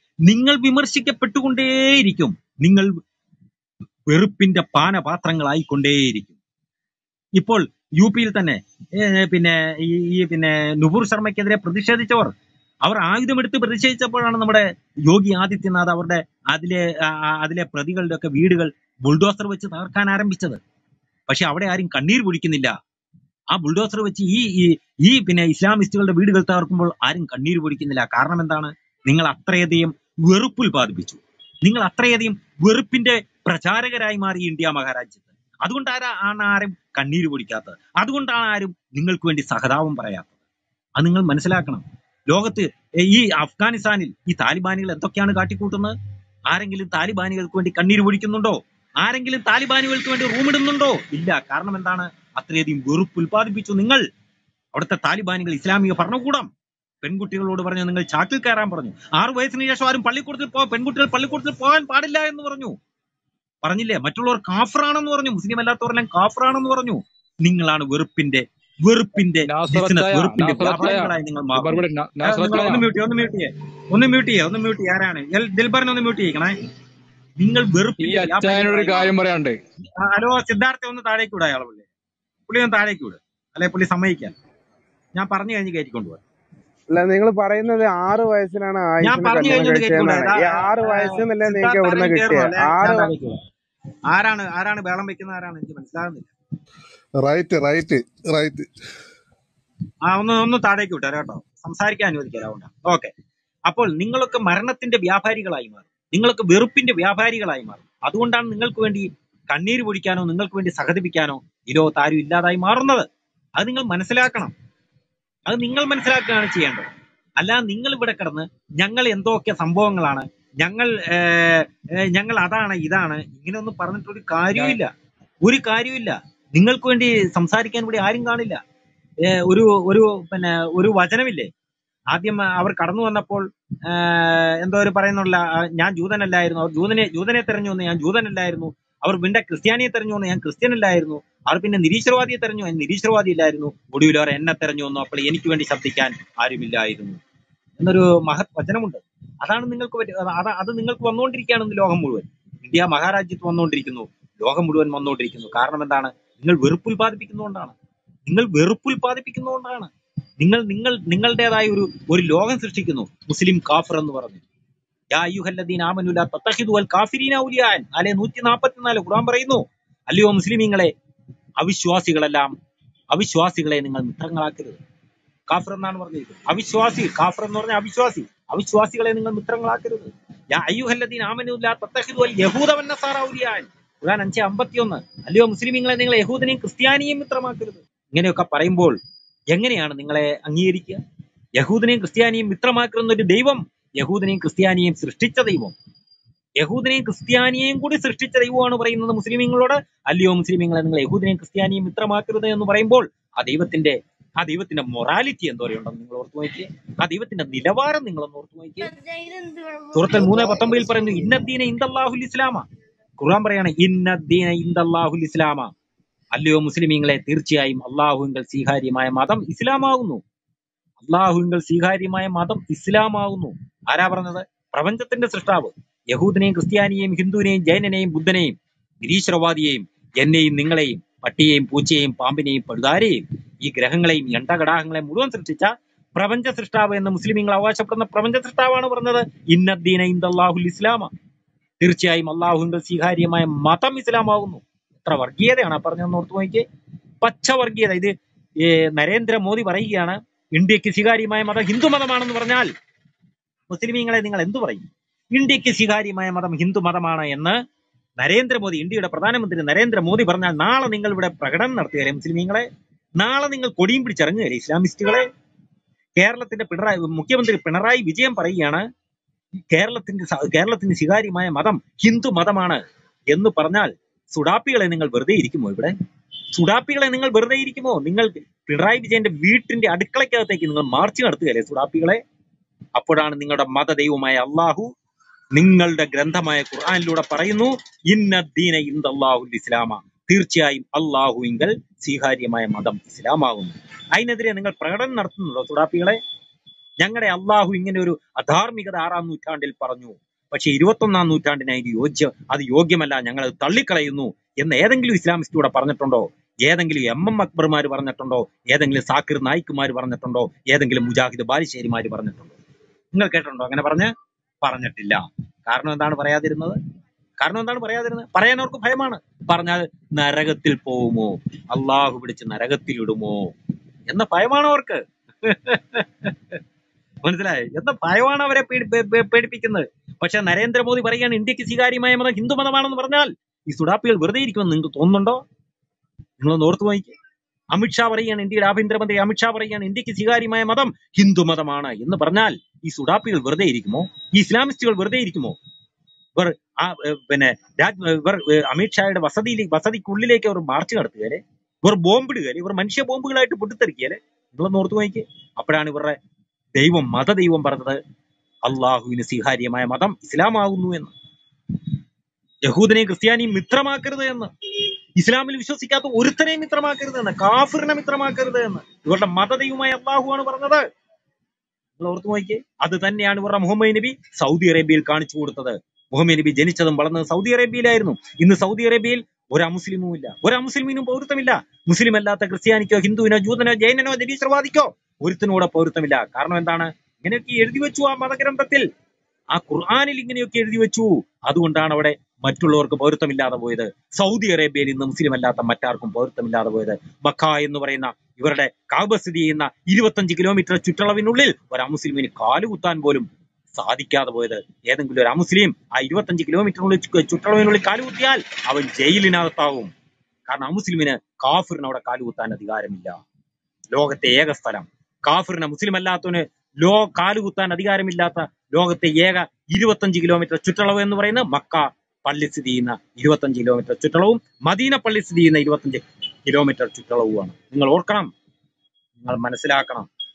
Speaker 2: നിങ്ങൾ വെറുപ്പിന്റെ പാനപാത്രങ്ങളായിക്കൊണ്ടേയിരിക്കും. ഇപ്പോൾ UP-യിൽ തന്നെ പിന്നെ നുപുർ ശർമ്മയ്ക്കെതിരെ പ്രതിഷേധിച്ചവർ, അവർ ആയുധമെടുത്ത് പ്രതിഷേധിച്ചപ്പോഴാണ് നമ്മുടെ യോഗി ആദിത്യനാഥ് അവരുടെ അതിലെ പ്രതികളുടെ ഒക്കെ വീടുകൾ ബുൾഡോസർ വെച്ച് തകർക്കാൻ ആരംഭിച്ചത്. പക്ഷെ അവിടെ ആരും കണ്ണീർ പൊഴിക്കുന്നില്ല. ആ ബുൾഡോസർ വെച്ച് ഈ ഇസ്ലാമിസ്റ്റുകളുടെ വീടുകൾ തകർക്കുമ്പോൾ ആരും കണ്ണീർ പൊഴിക്കുന്നില്ല. കാരണം എന്താണ്? നിങ്ങൾ അത്രയധികം വെറുപ്പ് ഉൽപ്പാദിപ്പിച്ചു. നിങ്ങൾ അത്രയധികം വെറുപ്പിന്റെ പ്രചാരകരായി മാറി ഇന്ത്യ മഹാരാജ്യത്ത്. അതുകൊണ്ടാണ് ആരും കണ്ണീര് പൊടിക്കാത്തത്. അതുകൊണ്ടാണ് ആരും നിങ്ങൾക്ക് വേണ്ടി സഹതാപം പറയാത്തത്. അത് നിങ്ങൾ മനസ്സിലാക്കണം. ലോകത്ത് ഈ അഫ്ഗാനിസ്ഥാനിൽ ഈ താലിബാനികൾ എന്തൊക്കെയാണ് കാട്ടിക്കൂട്ടുന്നത്? ആരെങ്കിലും താലിബാനികൾക്ക് വേണ്ടി കണ്ണീര് പൊടിക്കുന്നുണ്ടോ? ആരെങ്കിലും താലിബാനികൾക്ക് വേണ്ടി റൂമിടുന്നുണ്ടോ? ഇല്ല. കാരണം എന്താണ്? അത്രയധികം വെറുപ്പ് ഉൽപ്പാദിപ്പിച്ചു നിങ്ങൾ. അവിടുത്തെ താലിബാനികൾ ഇസ്ലാമിക ഭരണകൂടം പെൺകുട്ടികളോട് പറഞ്ഞു, നിങ്ങൾ ചാക്കിൽ കയറാൻ പറഞ്ഞു. 6 വയസ്സിന് ശേഷം ആരും പെൺകുട്ടികൾ പള്ളിക്കൂടത്തിൽ പോകാൻ പാടില്ല എന്ന് പറഞ്ഞില്ലേ? മറ്റുള്ളവർ കാഫറാണെന്ന് പറഞ്ഞു, മുസ്ലിം അല്ലാത്തവരെല്ലാം കാഫറാണെന്ന് പറഞ്ഞു. നിങ്ങളാണ് വെറുപ്പിന്റെ വ്യാപാരികളായി നിങ്ങൾ മാറുന്നു. ഒന്ന് മ്യൂട്ട് ചെയ്യേ. ആരാണ്? ദിൽബറിനെ ഒന്ന് മ്യൂട്ട് ചെയ്യിക്കണേ. നിങ്ങൾ വെറുപ്പിന്റെ
Speaker 3: കാര്യം പറയാണ്ട്.
Speaker 2: ഹലോ സിദ്ധാർത്ഥ, ഒന്ന് താഴേക്ക് വിടാ. അയാളെ പുള്ളി ഒന്ന് താഴേക്ക് വിട്, അല്ലെ പുള്ളി സമ്മതിക്കാൻ. ഞാൻ പറഞ്ഞു കഴിഞ്ഞ് കയറ്റിക്കൊണ്ടുപോകാം.
Speaker 4: അല്ല, നിങ്ങൾ പറയുന്നത് 6 വയസ്സിലാണ് ആയിഷനെ കല്യാണം കഴിച്ചതെന്നാണ്. ഈ 6 വയസ്സെന്നല്ലേ നിങ്ങൾക്ക് എവിടുന്ന കിട്ടിയത്?
Speaker 2: ആരാണ് ബേളം വെക്കുന്ന? ആരാണ്? എനിക്ക് മനസ്സിലാകുന്നില്ല.
Speaker 5: റൈറ്റ്.
Speaker 2: ഒന്ന് താഴേക്ക് വിട്ടാ കേട്ടോ, സംസാരിക്കാൻ അനുവദിക്കാം. ഓക്കെ. അപ്പോൾ നിങ്ങളൊക്കെ മരണത്തിന്റെ വ്യാപാരികളായി മാറും. നിങ്ങളൊക്കെ വെറുപ്പിന്റെ വ്യാപാരികളായി മാറും. അതുകൊണ്ടാണ് നിങ്ങൾക്ക് വേണ്ടി കണ്ണീര് പൊടിക്കാനോ നിങ്ങൾക്ക് വേണ്ടി സഹതിപ്പിക്കാനോ ഈ ലോകത്ത് ആരും ഇല്ലാതായി മാറുന്നത്. അത് നിങ്ങൾ മനസ്സിലാക്കണം. അത് നിങ്ങൾ മനസ്സിലാക്കുകയാണ് ചെയ്യേണ്ടത്. അല്ലാതെ നിങ്ങൾ ഇവിടെ കിടന്ന് ഞങ്ങൾ എന്തൊക്കെ സംഭവങ്ങളാണ്, ഞങ്ങൾ അതാണ് ഇതാണ് ഇങ്ങനെയൊന്നും പറഞ്ഞിട്ടൊരു കാര്യമില്ല. നിങ്ങൾക്ക് വേണ്ടി സംസാരിക്കാൻ ഇവിടെ ആരും കാണില്ല. ഒരു വചനമില്ലേ? ആദ്യം അവർ കടന്നു വന്നപ്പോൾ എന്തോ ഒരു പറയുന്നുള്ള ഞാൻ ജൂതനല്ലായിരുന്നു, അവർ ജൂതനെ തെരഞ്ഞു വന്ന് ഞാൻ ജൂതനല്ലായിരുന്നു, അവർ പിന്നെ ക്രിസ്ത്യാനിയെ തെരഞ്ഞു വന്ന് ഞാൻ ക്രിസ്ത്യനല്ലായിരുന്നു, അവർ പിന്നെ നിരീശ്വരവാദിയെ തെരഞ്ഞു, ഞാൻ നിരീശ്വരവാദി ഇല്ലായിരുന്നു, ഒടുവിൽ അവർ എന്നെ തെരഞ്ഞു വന്നു, അപ്പോൾ എനിക്ക് വേണ്ടി ശബ്ദിക്കാൻ ആരുമില്ലായിരുന്നു എന്നൊരു മഹത് വചനമുണ്ട്. അതാണ് നിങ്ങൾക്ക് അത് നിങ്ങൾക്ക് വന്നുകൊണ്ടിരിക്കുകയാണ് ലോകം മുഴുവൻ. ഇന്ത്യ മഹാരാജ്യത്ത് വന്നുകൊണ്ടിരിക്കുന്നു, ലോകം മുഴുവൻ വന്നുകൊണ്ടിരിക്കുന്നു. കാരണം എന്താണ്? നിങ്ങൾ വെറുപ്പുൽപാദിപ്പിക്കുന്നതുകൊണ്ടാണ്. നിങ്ങളുടേതായ ഒരു ലോകം സൃഷ്ടിക്കുന്നു. മുസ്ലിം കാഫിർ എന്ന് പറഞ്ഞു. യാ അയ്യുഹല്ലദീന ആമനൂ ലാ തത്തഖിദു അൽ കാഫിരീന ഔലിയാൻ. 144 ഖുർആൻ പറയുന്നു, അല്ലയോ മുസ്ലിമീങ്ങളെ, അവിശ്വാസികളെ നിങ്ങൾ മിത്രങ്ങളാക്കരുത്. കാഫിർ എന്നാണ് പറഞ്ഞിരിക്കുന്നത്. അവിശ്വാസി, കാഫിർ എന്ന് പറഞ്ഞാൽ അവിശ്വാസി. അവിശ്വാസികളെ നിങ്ങൾ മിത്രങ്ങളാക്കരുത്. യാ അയ്യുഹല്ലദീന ആമനൂ ലാ തത്തഖിദു അൽ യഹൂദ വന്നസാറ ഔലിയാൻ. ഖുർആൻ 5:51. അല്ലയോ മുസ്ലിമീങ്ങളെ, നിങ്ങൾ യഹൂദനെയും ക്രിസ്ത്യാനിയെയും മിത്രമാക്കരുത്. ഇങ്ങനെയൊക്കെ പറയുമ്പോൾ എങ്ങനെയാണ് നിങ്ങളെ അംഗീകരിക്കുക? യഹൂദനെയും ക്രിസ്ത്യാനിയും മിത്രമാക്കുന്ന ഒരു ദൈവം, യഹൂദനെയും ക്രിസ്ത്യാനിയെയും സൃഷ്ടിച്ച ദൈവം, യഹൂദനെയും ക്രിസ്ത്യാനിയെയും കൂടി സൃഷ്ടിച്ച ദൈവമാണ് പറയുന്നത് മുസ്ലിമീങ്ങളോട്, അല്ലയോ മുസ്ലിമീങ്ങളെ, നിങ്ങൾ യഹൂദനെയും ക്രിസ്ത്യാനിയും മിത്രമാക്കരുത് എന്ന് പറയുമ്പോൾ ആ ദൈവത്തിന്റെ മൊറാലിറ്റി എന്തോരെയുണ്ടെന്ന് നിങ്ങൾ ഓർത്തു നോക്കിയേ. ആ ദൈവത്തിന്റെ നിലവാരം നിങ്ങളൊന്ന് ഓർത്തു നോക്കിയേ. സൂറത്തുൽ 3:19 പറയുന്നു, ഇന്നദ്ദീന ഇൻദല്ലാഹുൽ ഇസ്ലാമ. ഖുർആൻ പറയാണ്, ഇന്നദ്ദീന ഇൻദല്ലാഹുൽ ഇസ്ലാമ. അല്ലയോ മുസ്ലിമീങ്ങളെ, തീർച്ചയായും അള്ളാഹുവിങ്കൽ സ്വീകാര്യമായ മതം ഇസ്ലാമാകുന്നു. അള്ളാഹുവിങ്കൽ സ്വീകാര്യമായ മതം ഇസ്ലാമാകുന്നു. ആരാ പറഞ്ഞത്? പ്രപഞ്ചത്തിന്റെ സൃഷ്ടാവ്. യഹൂദനെയും ക്രിസ്ത്യാനിയെയും ഹിന്ദുവിനെയും ജൈനനെയും ബുദ്ധനെയും നിരീശ്വരവാദിയെയും എന്നെയും നിങ്ങളെയും പട്ടിയെയും പൂച്ചയെയും പാമ്പിനെയും പഴുതാരെയും ഈ ഗ്രഹങ്ങളെയും എണ്ടകടാഹങ്ങളെയും മുഴുവൻ സൃഷ്ടിച്ച പ്രപഞ്ച സൃഷ്ടാവ് എന്ന് മുസ്ലിമീങ്ങൾ അവകാശപ്പെടുന്ന പ്രപഞ്ച സൃഷ്ടാവാണ് പറഞ്ഞത്, ഇന്നദ്ദീന ഇൻദല്ലാഹുൽ ഇസ്ലാമ. തീർച്ചയായും അള്ളാഹുവിന്റെ സ്വീകാര്യമായ മതം ഇസ്ലാമാകുന്നു. എത്ര വർഗീയതയാണ് ആ പറഞ്ഞതെന്ന് ഓർത്തു നോക്കിയേ. പച്ച വർഗീയത. ഇത് നരേന്ദ്രമോദി പറയുകയാണ് ഇന്ത്യക്ക് സ്വീകാര്യമായ മതം ഹിന്ദു മതമാണെന്ന് പറഞ്ഞാൽ മുസ്ലിമീങ്ങളെ നിങ്ങൾ എന്തു പറയും? ഇന്ത്യക്ക് സ്വീകാര്യമായ മതം ഹിന്ദു മതമാണ് എന്ന് നരേന്ദ്രമോദി, ഇന്ത്യയുടെ പ്രധാനമന്ത്രി നരേന്ദ്രമോദി പറഞ്ഞാൽ നാളെ നിങ്ങൾ ഇവിടെ പ്രകടനം നടത്തുകയല്ലേ മുസ്ലിമീങ്ങളെ? നാളെ നിങ്ങൾ കൊടിയും പിടിച്ചിറങ്ങുകയല്ലേ ഇസ്ലാമിസ്റ്റുകളെ? കേരളത്തിന്റെ മുഖ്യമന്ത്രി പിണറായി വിജയൻ പറയുകയാണ് കേരളത്തിന് സ്വീകാര്യമായ മതം ഹിന്ദു മതമാണ് എന്ന് പറഞ്ഞാൽ സുഡാപ്പികളെ നിങ്ങൾ വെറുതെ ഇരിക്കുമോ? ഇവിടെ സുഡാപ്പികളെ നിങ്ങൾ വെറുതെ ഇരിക്കുമോ? നിങ്ങൾ പിണറായി വിജയന്റെ വീട്ടിന്റെ അടുക്കളയ്ക്കകത്തേക്ക് നിങ്ങൾ മാർച്ച് നടത്തുകയല്ലേ സുഡാപ്പികളെ? അപ്പോഴാണ് നിങ്ങളുടെ മതദൈവമായ അള്ളാഹു നിങ്ങളുടെ ഗ്രന്ഥമായ ഖുർആനിലൂടെ പറയുന്നു, ഇന്നദ്ദീന ഇൻദല്ലാഹുൽ ഇസ്ലാമ. തീർച്ചയായും അള്ളാഹുവിങ്കൽ സ്വീകാര്യമായ മതം ഇസ്ലാമാകുന്നു. അതിനെതിരെ നിങ്ങൾ പ്രകടനം നടത്തുന്നുണ്ടോ സുഡാപ്പികളെ? ഞങ്ങളുടെ അള്ളാഹു ഇങ്ങനെ ഒരു അധാർമികത 6-ാം നൂറ്റാണ്ടിൽ പറഞ്ഞു, പക്ഷെ 21-ാം നൂറ്റാണ്ടിന് അത് യോഗ്യമല്ല, ഞങ്ങൾ അത് തള്ളിക്കളയുന്നു എന്ന് ഏതെങ്കിലും ഇസ്ലാമിസ്റ്റൂടെ പറഞ്ഞിട്ടുണ്ടോ? ഏതെങ്കിലും അക്ബർമാർ പറഞ്ഞിട്ടുണ്ടോ? ഏതെങ്കിലും സാക്കിർ നായിക്കുമാർ പറഞ്ഞിട്ടുണ്ടോ? ഏതെങ്കിലും മുജാഹിദ് ബാലുശ്ശേരിമാർ പറഞ്ഞിട്ടുണ്ടോ? നിങ്ങൾ കേട്ടിട്ടുണ്ടോ? അങ്ങനെ പറഞ്ഞിട്ടില്ല. കാരണം എന്താണ് പറയാതിരുന്നത്? പറയാൻ അവർക്ക് ഭയമാണ്. പറഞ്ഞാൽ നരകത്തിൽ പോവുമോ, അള്ളാഹു പിടിച്ച് നരകത്തിൽ ഇടുമോ എന്ന ഭയമാണ് അവർക്ക്. മനസ്സിലായി? എന്ന ഭയമാണ് അവരെ പേടിപ്പിക്കുന്നത്. പക്ഷെ നരേന്ദ്രമോദി പറയുകയാണ് ഇന്ത്യക്ക് സ്വീകാര്യമായ മതം ഹിന്ദു മതമാണെന്ന് പറഞ്ഞാൽ ഈ സുഡാപ്പികൾ വെറുതെ ഇരിക്കുമെന്ന് നിങ്ങൾക്ക് തോന്നുന്നുണ്ടോ? നിങ്ങളൊന്ന് ഓർത്തു നോക്കി. അമിത്ഷാ പറയുകയാണ്, ഇന്ത്യയുടെ ആഭ്യന്തരമന്ത്രി അമിത്ഷാ പറയുകയാണ് ഇന്ത്യക്ക് സ്വീകാര്യമായ മതം ഹിന്ദു മതമാണ് എന്ന് പറഞ്ഞാൽ ഈ സുഡാപ്പികൾ വെറുതെ ഇരിക്കുമോ? ഈ ഇസ്ലാമിസ്റ്റുകൾ വെറുതെ ഇരിക്കുമോ? അമിത്ഷായുടെ വസതിക്കുള്ളിലേക്ക് അവർ മാർച്ച് നടത്തുകയല്ലേ? ഇവർ ബോംബിടുകയല്ലേ? ഇവർ മനുഷ്യ ബോംബുകളായിട്ട് പൊട്ടിത്തെറിക്കുകയല്ലേ? നിങ്ങളൊന്ന് ഓർത്തു നോക്കി. അപ്പോഴാണ് ഇവരുടെ മതദൈവം പറഞ്ഞത് അള്ളാഹുവിന് സ്വീകാര്യമായ മതം ഇസ്ലാമാകുന്നു എന്ന്. യഹൂദനെയും ക്രിസ്ത്യാനിയും മിത്രമാക്കരുത് എന്ന്, ഇസ്ലാമിൽ വിശ്വസിക്കാത്ത ഒരുത്തനെയും മിത്രമാക്കരുത് എന്ന്, കാഫിറിനെ മിത്രമാക്കരുത് എന്ന് ഇവരുടെ മതദൈവമായ അള്ളാഹുവാണ് പറഞ്ഞത്. നിങ്ങൾ ഓർത്തു നോക്കിയേ. അത് തന്നെയാണ് ഇവരുടെ മുഹമ്മദ് നബി സൗദി അറേബ്യയിൽ കാണിച്ചു കൊടുത്തത്. മുഹമ്മദ് നബി ജനിച്ചതും വളർന്നതും സൗദി അറേബ്യയിലായിരുന്നു. ഇന്ന് സൗദി അറേബ്യയിൽ ഒരമുസ്ലിമും ഇല്ല, ഒരമുസ്ലിമിനും പൗരത്വമില്ല. മുസ്ലിം അല്ലാത്ത ക്രിസ്ത്യാനിക്കോ ഹിന്ദുവിനോ ജൂതനോ ജൈനനോ നിരീശ്വരവാദിക്കോ ഒരുത്തിനൂടെ പൗരത്വമില്ല. കാരണം എന്താണ്? ഇങ്ങനെയൊക്കെ എഴുതി വെച്ചു ആ മതഗ്രന്ഥത്തിൽ, ആ ഖുർആനിൽ ഇങ്ങനെയൊക്കെ എഴുതി വെച്ചു. അതുകൊണ്ടാണ് അവിടെ മറ്റുള്ളവർക്ക് പൗരത്വമില്ലാതെ പോയത്. സൗദി അറേബ്യയിൽ ഇന്ന് മുസ്ലിം അല്ലാത്ത മറ്റാർക്കും പൗരത്വമില്ലാതെ പോയത്. മക്ക എന്ന് പറയുന്ന ഇവരുടെ കഅബ സ്ഥിതി ചെയ്യുന്ന 25 കിലോമീറ്റർ ചുറ്റളവിനുള്ളിൽ ഒരു അമുസ്ലിമിന് കാലുകുത്താൻ പോലും സാധിക്കാതെ പോയത്. ഏതെങ്കിലും ഒരു അമുസ്ലിം ആ 25 കിലോമീറ്ററിനുള്ളിൽ ചുറ്റളവിനുള്ളിൽ കാലുകുത്തിയാൽ അവൻ ജയിലിനകത്താവും. കാരണം അമുസ്ലിമിന് കാഫിറിന് അവിടെ കാലുകുത്താൻ അധികാരമില്ല. ലോകത്തെ ഏക സ്ഥലം കാഫിറിന്, മുസ്ലിം അല്ലാത്തവന് കാലുകുത്താൻ അധികാരമില്ലാത്ത ലോകത്തെ ഏക 25 കിലോമീറ്റർ ചുറ്റളവ് എന്ന് പറയുന്നത് മക്ക പള്ളി സ്ഥിതി ചെയ്യുന്ന 25 കിലോമീറ്റർ ചുറ്റളവും മദീന പള്ളി സ്ഥിതി ചെയ്യുന്ന 25 കിലോമീറ്റർ ചുറ്റളവുമാണ്. നിങ്ങൾ ഓർക്കണം, നിങ്ങൾ മനസ്സിലാക്കണം.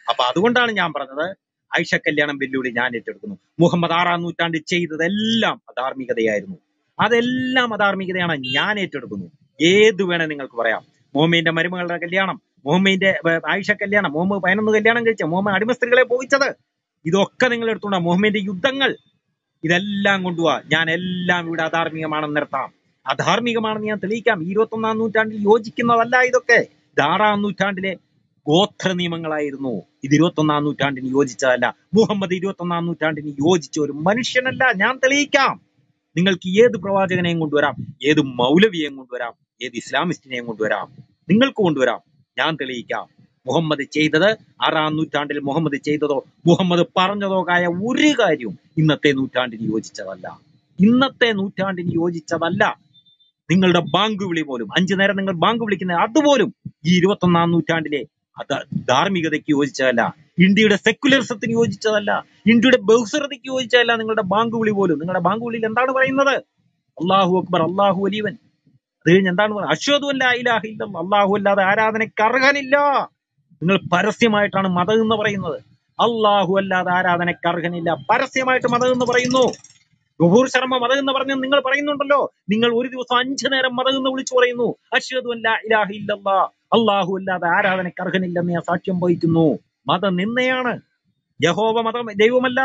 Speaker 2: അപ്പൊ അതുകൊണ്ടാണ് ഞാൻ പറഞ്ഞത് ആയിഷ കല്യാണം വെല്ലുവിളി ഞാൻ ഏറ്റെടുക്കുന്നു. മുഹമ്മദ് 6-ാം നൂറ്റാണ്ടിൽ ചെയ്തതെല്ലാം അധാർമികതയായിരുന്നു. അതെല്ലാം അധാർമികതയാണ്, ഞാൻ ഏറ്റെടുക്കുന്നു. ഏത് വേണേ നിങ്ങൾക്ക് പറയാം. മുഹമ്മദിന്റെ മരുമകളുടെ കല്യാണം, മുഹമ്മദിന്റെ ആയിഷ കല്യാണം, മുഹമ്മദ് 11 കല്യാണം കഴിച്ച, മുഹമ്മദ് അടിമ സ്ത്രീകളെ പോയിച്ചത്, ഇതൊക്കെ നിങ്ങൾ എടുത്തോണ്ടാ. മുഹമ്മദിന്റെ യുദ്ധങ്ങൾ, ഇതെല്ലാം കൊണ്ടുപോവാ. ഞാൻ എല്ലാം ഇവിടെ അധാർമികമാണെന്ന് നിർത്താം, അധാർമികമാണെന്ന് ഞാൻ തെളിയിക്കാം. 21-ാം നൂറ്റാണ്ടിൽ യോജിക്കുന്നതല്ല ഇതൊക്കെ. ഇത് 6-ാം നൂറ്റാണ്ടിലെ ഗോത്ര നിയമങ്ങളായിരുന്നു. ഇത് 21-ാം നൂറ്റാണ്ടിന് യോജിച്ചതല്ല. മുഹമ്മദ് 21-ാം നൂറ്റാണ്ടിന് യോജിച്ച ഒരു മനുഷ്യനല്ല. ഞാൻ തെളിയിക്കാം. നിങ്ങൾക്ക് ഏത് പ്രവാചകനെയും കൊണ്ടുവരാം, ഏത് മൗലവിയെയും കൊണ്ടുവരാം, ഏത് ഇസ്ലാമിസ്റ്റിനെയും കൊണ്ടുവരാം, നിങ്ങൾക്ക് കൊണ്ടുവരാം. ഞാൻ തെളിയിക്കാം. മുഹമ്മദ് ചെയ്തത് 6-ാം നൂറ്റാണ്ടിൽ മുഹമ്മദ് ചെയ്തതോ മുഹമ്മദ് പറഞ്ഞതോ ആയ ഒരു കാര്യവും ഇന്നത്തെ നൂറ്റാണ്ടിന് യോജിച്ചതല്ല. ഇന്നത്തെ നൂറ്റാണ്ടിന് യോജിച്ചതല്ല. നിങ്ങളുടെ ബാങ്ക് വിളി പോലും, 5 നേരം നിങ്ങൾ ബാങ്ക് വിളിക്കുന്നത്, അതുപോലും ഈ 21-ാം നൂറ്റാണ്ടിലെ ധാർമ്മികതയ്ക്ക് യോജിച്ചതല്ല. ഇന്ത്യയുടെ സെക്യുലറിസത്തിന് യോജിച്ചതല്ല. ഇന്ത്യയുടെ ബഹുസ്വരതയ്ക്ക് യോജിച്ചതല്ല നിങ്ങളുടെ ബാങ്ക് വിളി പോലും. നിങ്ങളുടെ ബാങ്ക് വിളിയിൽ എന്താണ് പറയുന്നത്? അല്ലാഹു അക്ബർ, അല്ലാഹു വലിയവൻ. അത് കഴിഞ്ഞ് എന്താണ് പറയുന്നത്? അശ്ഹദു അൻ ലാ ഇലാഹ ഇല്ലല്ലാഹ്, അല്ലാഹു അല്ലാതെ ആരാധനയ്ക്ക് അർഹനില്ല. നിങ്ങൾ പരസ്യമായിട്ടാണ് മതം എന്ന് പറയുന്നത്. അല്ലാഹു അല്ലാതെ ആരാധനയ്ക്ക് അർഹനില്ല, പരസ്യമായിട്ട് മതം എന്ന് പറയുന്നു. നുഹൂർ ശർമ്മ മതം എന്ന് പറഞ്ഞ് നിങ്ങൾ പറയുന്നുണ്ടല്ലോ. നിങ്ങൾ ഒരു ദിവസം 5 നേരം മതം എന്ന് വിളിച്ചു പറയുന്നു. അശ്ഹദു അൻ ലാ ഇലാഹ ഇല്ലല്ലാഹ്, അല്ലാഹു അല്ലാതെ ആരാധനയ്ക്ക് അർഹനില്ലെന്ന് ഞാൻ സാക്ഷ്യം വഹിക്കുന്നു. മതം നിന്നയാണ്. യഹോവ മതം ദൈവമല്ല,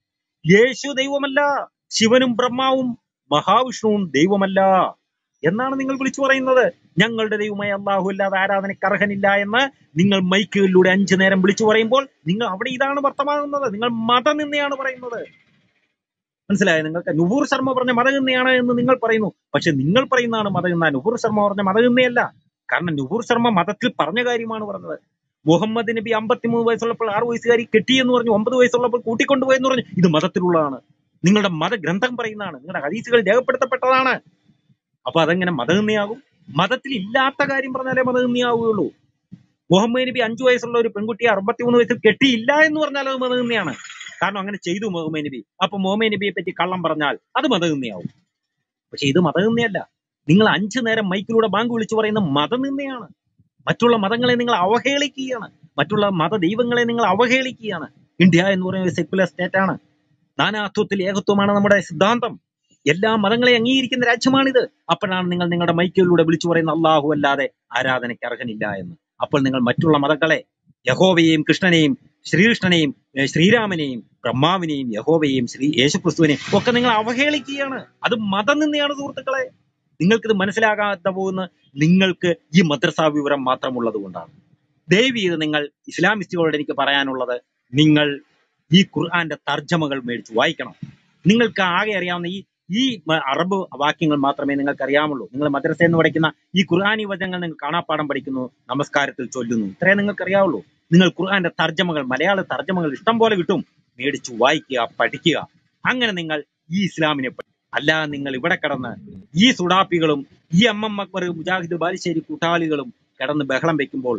Speaker 2: യേശു ദൈവമല്ല, ശിവനും ബ്രഹ്മാവും മഹാവിഷ്ണുവും ദൈവമല്ല എന്നാണ് നിങ്ങൾ വിളിച്ചു പറയുന്നത്. ഞങ്ങളുടെ ദൈവമായ അല്ലാഹു അല്ലാതെ ആരാധനയ്ക്ക് അർഹനില്ല എന്ന് നിങ്ങൾ മൈക്കുകളിലൂടെ 5 നേരം വിളിച്ചു പറയുമ്പോൾ നിങ്ങൾ അവിടെ ഇതാണ് വർത്തമാകുന്നത്. നിങ്ങൾ മതനിന്ദയാണ് പറയുന്നത്. മനസ്സിലായോ നിങ്ങൾക്ക്? നുഹൂർ ശർമ്മ പറഞ്ഞ മതനിന്ദയാണ് എന്ന് നിങ്ങൾ പറയുന്നു. പക്ഷെ നിങ്ങൾ പറയുന്നതാണ് മതനിന്ദ. നുഹൂർ ശർമ്മ പറഞ്ഞ മതനിന്ദയല്ല. കാരണം നുഹൂർ ശർമ്മ മതത്തിൽ പറഞ്ഞ കാര്യമാണ് പറഞ്ഞത്. മുഹമ്മദ് നബി 53 വയസ്സുള്ളപ്പോൾ 6 വയസ്സുകാരി കെട്ടിയെന്ന് പറഞ്ഞു, 9 വയസ്സുള്ളപ്പോൾ കൂട്ടിക്കൊണ്ടുപോയെന്ന് പറഞ്ഞു. ഇത് മതത്തിലുള്ളതാണ്, നിങ്ങളുടെ മതഗ്രന്ഥം പറയുന്നതാണ്, നിങ്ങളുടെ ഹദീസുകൾ രേഖപ്പെടുത്തപ്പെട്ടതാണ്. അപ്പൊ അതെങ്ങനെ മതനിന്ദയാകും? മതത്തിൽ ഇല്ലാത്ത കാര്യം പറഞ്ഞാലേ മതനിന്ദയാവുകയുള്ളൂ. മുഹമ്മദ് നബി 5 വയസ്സുള്ള ഒരു പെൺകുട്ടിയെ 63 വയസ്സിൽ കെട്ടിയില്ല എന്ന് പറഞ്ഞാൽ അത് മതനിന്ദയാണ്. കാരണം അങ്ങനെ ചെയ്തു മുഹമ്മദ് നബി. അപ്പൊ മുഹമ്മദ് നബിയെ പറ്റി കള്ളം പറഞ്ഞാൽ അത് മതനിന്ദയാവും. പക്ഷെ ഇത് മതനിന്ദയല്ല. നിങ്ങൾ 5 നേരം മൈക്കിലൂടെ ബാങ്ക് വിളിച്ചു പറയുന്ന മതനിന്ദയാണ്. മറ്റുള്ള മതങ്ങളെ നിങ്ങൾ അവഹേളിക്കുകയാണ്. മറ്റുള്ള മത ദൈവങ്ങളെ നിങ്ങൾ അവഹേളിക്കുകയാണ്. ഇന്ത്യ എന്ന് പറയുന്ന ഒരു സെക്യുലർ സ്റ്റേറ്റ് ആണ്. നാനാത്വത്തിൽ ഏകത്വമാണ് നമ്മുടെ സിദ്ധാന്തം. എല്ലാ മതങ്ങളെയും അംഗീകരിക്കുന്ന രാജ്യമാണിത്. അപ്പോഴാണ് നിങ്ങൾ നിങ്ങളുടെ മൈക്കുകളിലൂടെ വിളിച്ചു പറയുന്ന അല്ലാഹു അല്ലാതെ ആരാധനയ്ക്ക് അർഹനില്ല എന്ന്. അപ്പോൾ നിങ്ങൾ മറ്റുള്ള മതങ്ങളെ, യഹോവയെയും കൃഷ്ണനെയും ശ്രീകൃഷ്ണനെയും ശ്രീരാമനെയും ബ്രഹ്മാവിനെയും യഹോവയെയും യേശുക്രിസ്തുവിനെയും ഒക്കെ നിങ്ങൾ അവഹേളിക്കുകയാണ്. അത് മതം നിന്നെയാണ് സുഹൃത്തുക്കളെ. നിങ്ങൾക്കിത് മനസ്സിലാകാതെ പോകുന്ന നിങ്ങൾക്ക് ഈ മദ്രസാ വിവരം മാത്രമുള്ളത് കൊണ്ടാണ്. ദയവ് ചെയ്ത് നിങ്ങൾ ഇസ്ലാമിസ്റ്റുകളോട് എനിക്ക് പറയാനുള്ളത്, നിങ്ങൾ ഈ ഖുർആന്റെ തർജ്ജമകൾ മേടിച്ച് വായിക്കണം. നിങ്ങൾക്ക് ആകെ അറിയാവുന്ന ഈ അറബ് വാക്യങ്ങൾ മാത്രമേ നിങ്ങൾക്ക് അറിയാമുള്ളൂ. നിങ്ങൾ മദ്രസയിൽ നിന്ന് പഠിക്കുന്ന ഈ ഖുർആനി വചനങ്ങൾ നിങ്ങൾ കാണാപ്പാടം പഠിക്കുന്നു, നമസ്കാരത്തിൽ ചൊല്ലുന്നു, ഇത്രേ നിങ്ങൾക്ക് അറിയാവുള്ളൂ. നിങ്ങൾ ഖുർആന്റെ തർജ്ജമകൾ, മലയാള തർജ്ജമകൾ ഇഷ്ടം പോലെ കിട്ടും, മേടിച്ചു വായിക്കുക, പഠിക്കുക. അങ്ങനെ നിങ്ങൾ ഈ ഇസ്ലാമിനെ അല്ല നിങ്ങൾ ഇവിടെ കിടന്ന് ഈ സുഡാപ്പികളും ഈ അക്ബർ, മുജാഹിദ്, ബാലുശ്ശേരി കൂട്ടാളികളും കിടന്ന് ബഹളം വെക്കുമ്പോൾ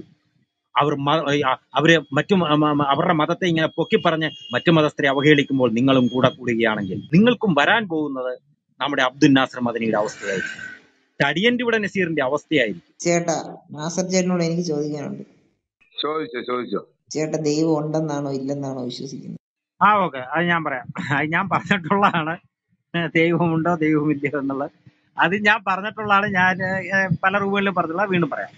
Speaker 2: അവര് അവരുടെ മതത്തെ ഇങ്ങനെ പൊക്കിപ്പറഞ്ഞ് മറ്റു മതസ്ഥരെ അവഹേളിക്കുമ്പോൾ നിങ്ങളും കൂടെ കൂടുകയാണെങ്കിൽ നിങ്ങൾക്കും വരാൻ പോകുന്നത് നമ്മുടെ അബ്ദുൽ നാസർ മദനിയുടെ അവസ്ഥയായിരിക്കും, തടിയന്റെ നസീറിന്റെ അവസ്ഥയായിരിക്കും.
Speaker 5: ചേട്ടാ, നാസർ ചേട്ടനോട് എനിക്ക് ചോദിക്കാനുണ്ട്.
Speaker 3: ചോദിച്ചോ.
Speaker 5: ചേട്ടാ, ദൈവം ഉണ്ടെന്നാണോ ഇല്ലെന്നാണോ വിശ്വസിക്കുന്നത്?
Speaker 2: ഓക്കെ, അത് ഞാൻ പറയാം. അത് ഞാൻ പറഞ്ഞിട്ടുള്ളതാണ്. ദൈവമുണ്ടോ ദൈവമില്ലയോ എന്നുള്ളത് അത് ഞാൻ പറഞ്ഞിട്ടുള്ളതാണ്. ഞാൻ പല റൂമുകളിലും പറഞ്ഞിട്ടുള്ള, വീണ്ടും പറയാം.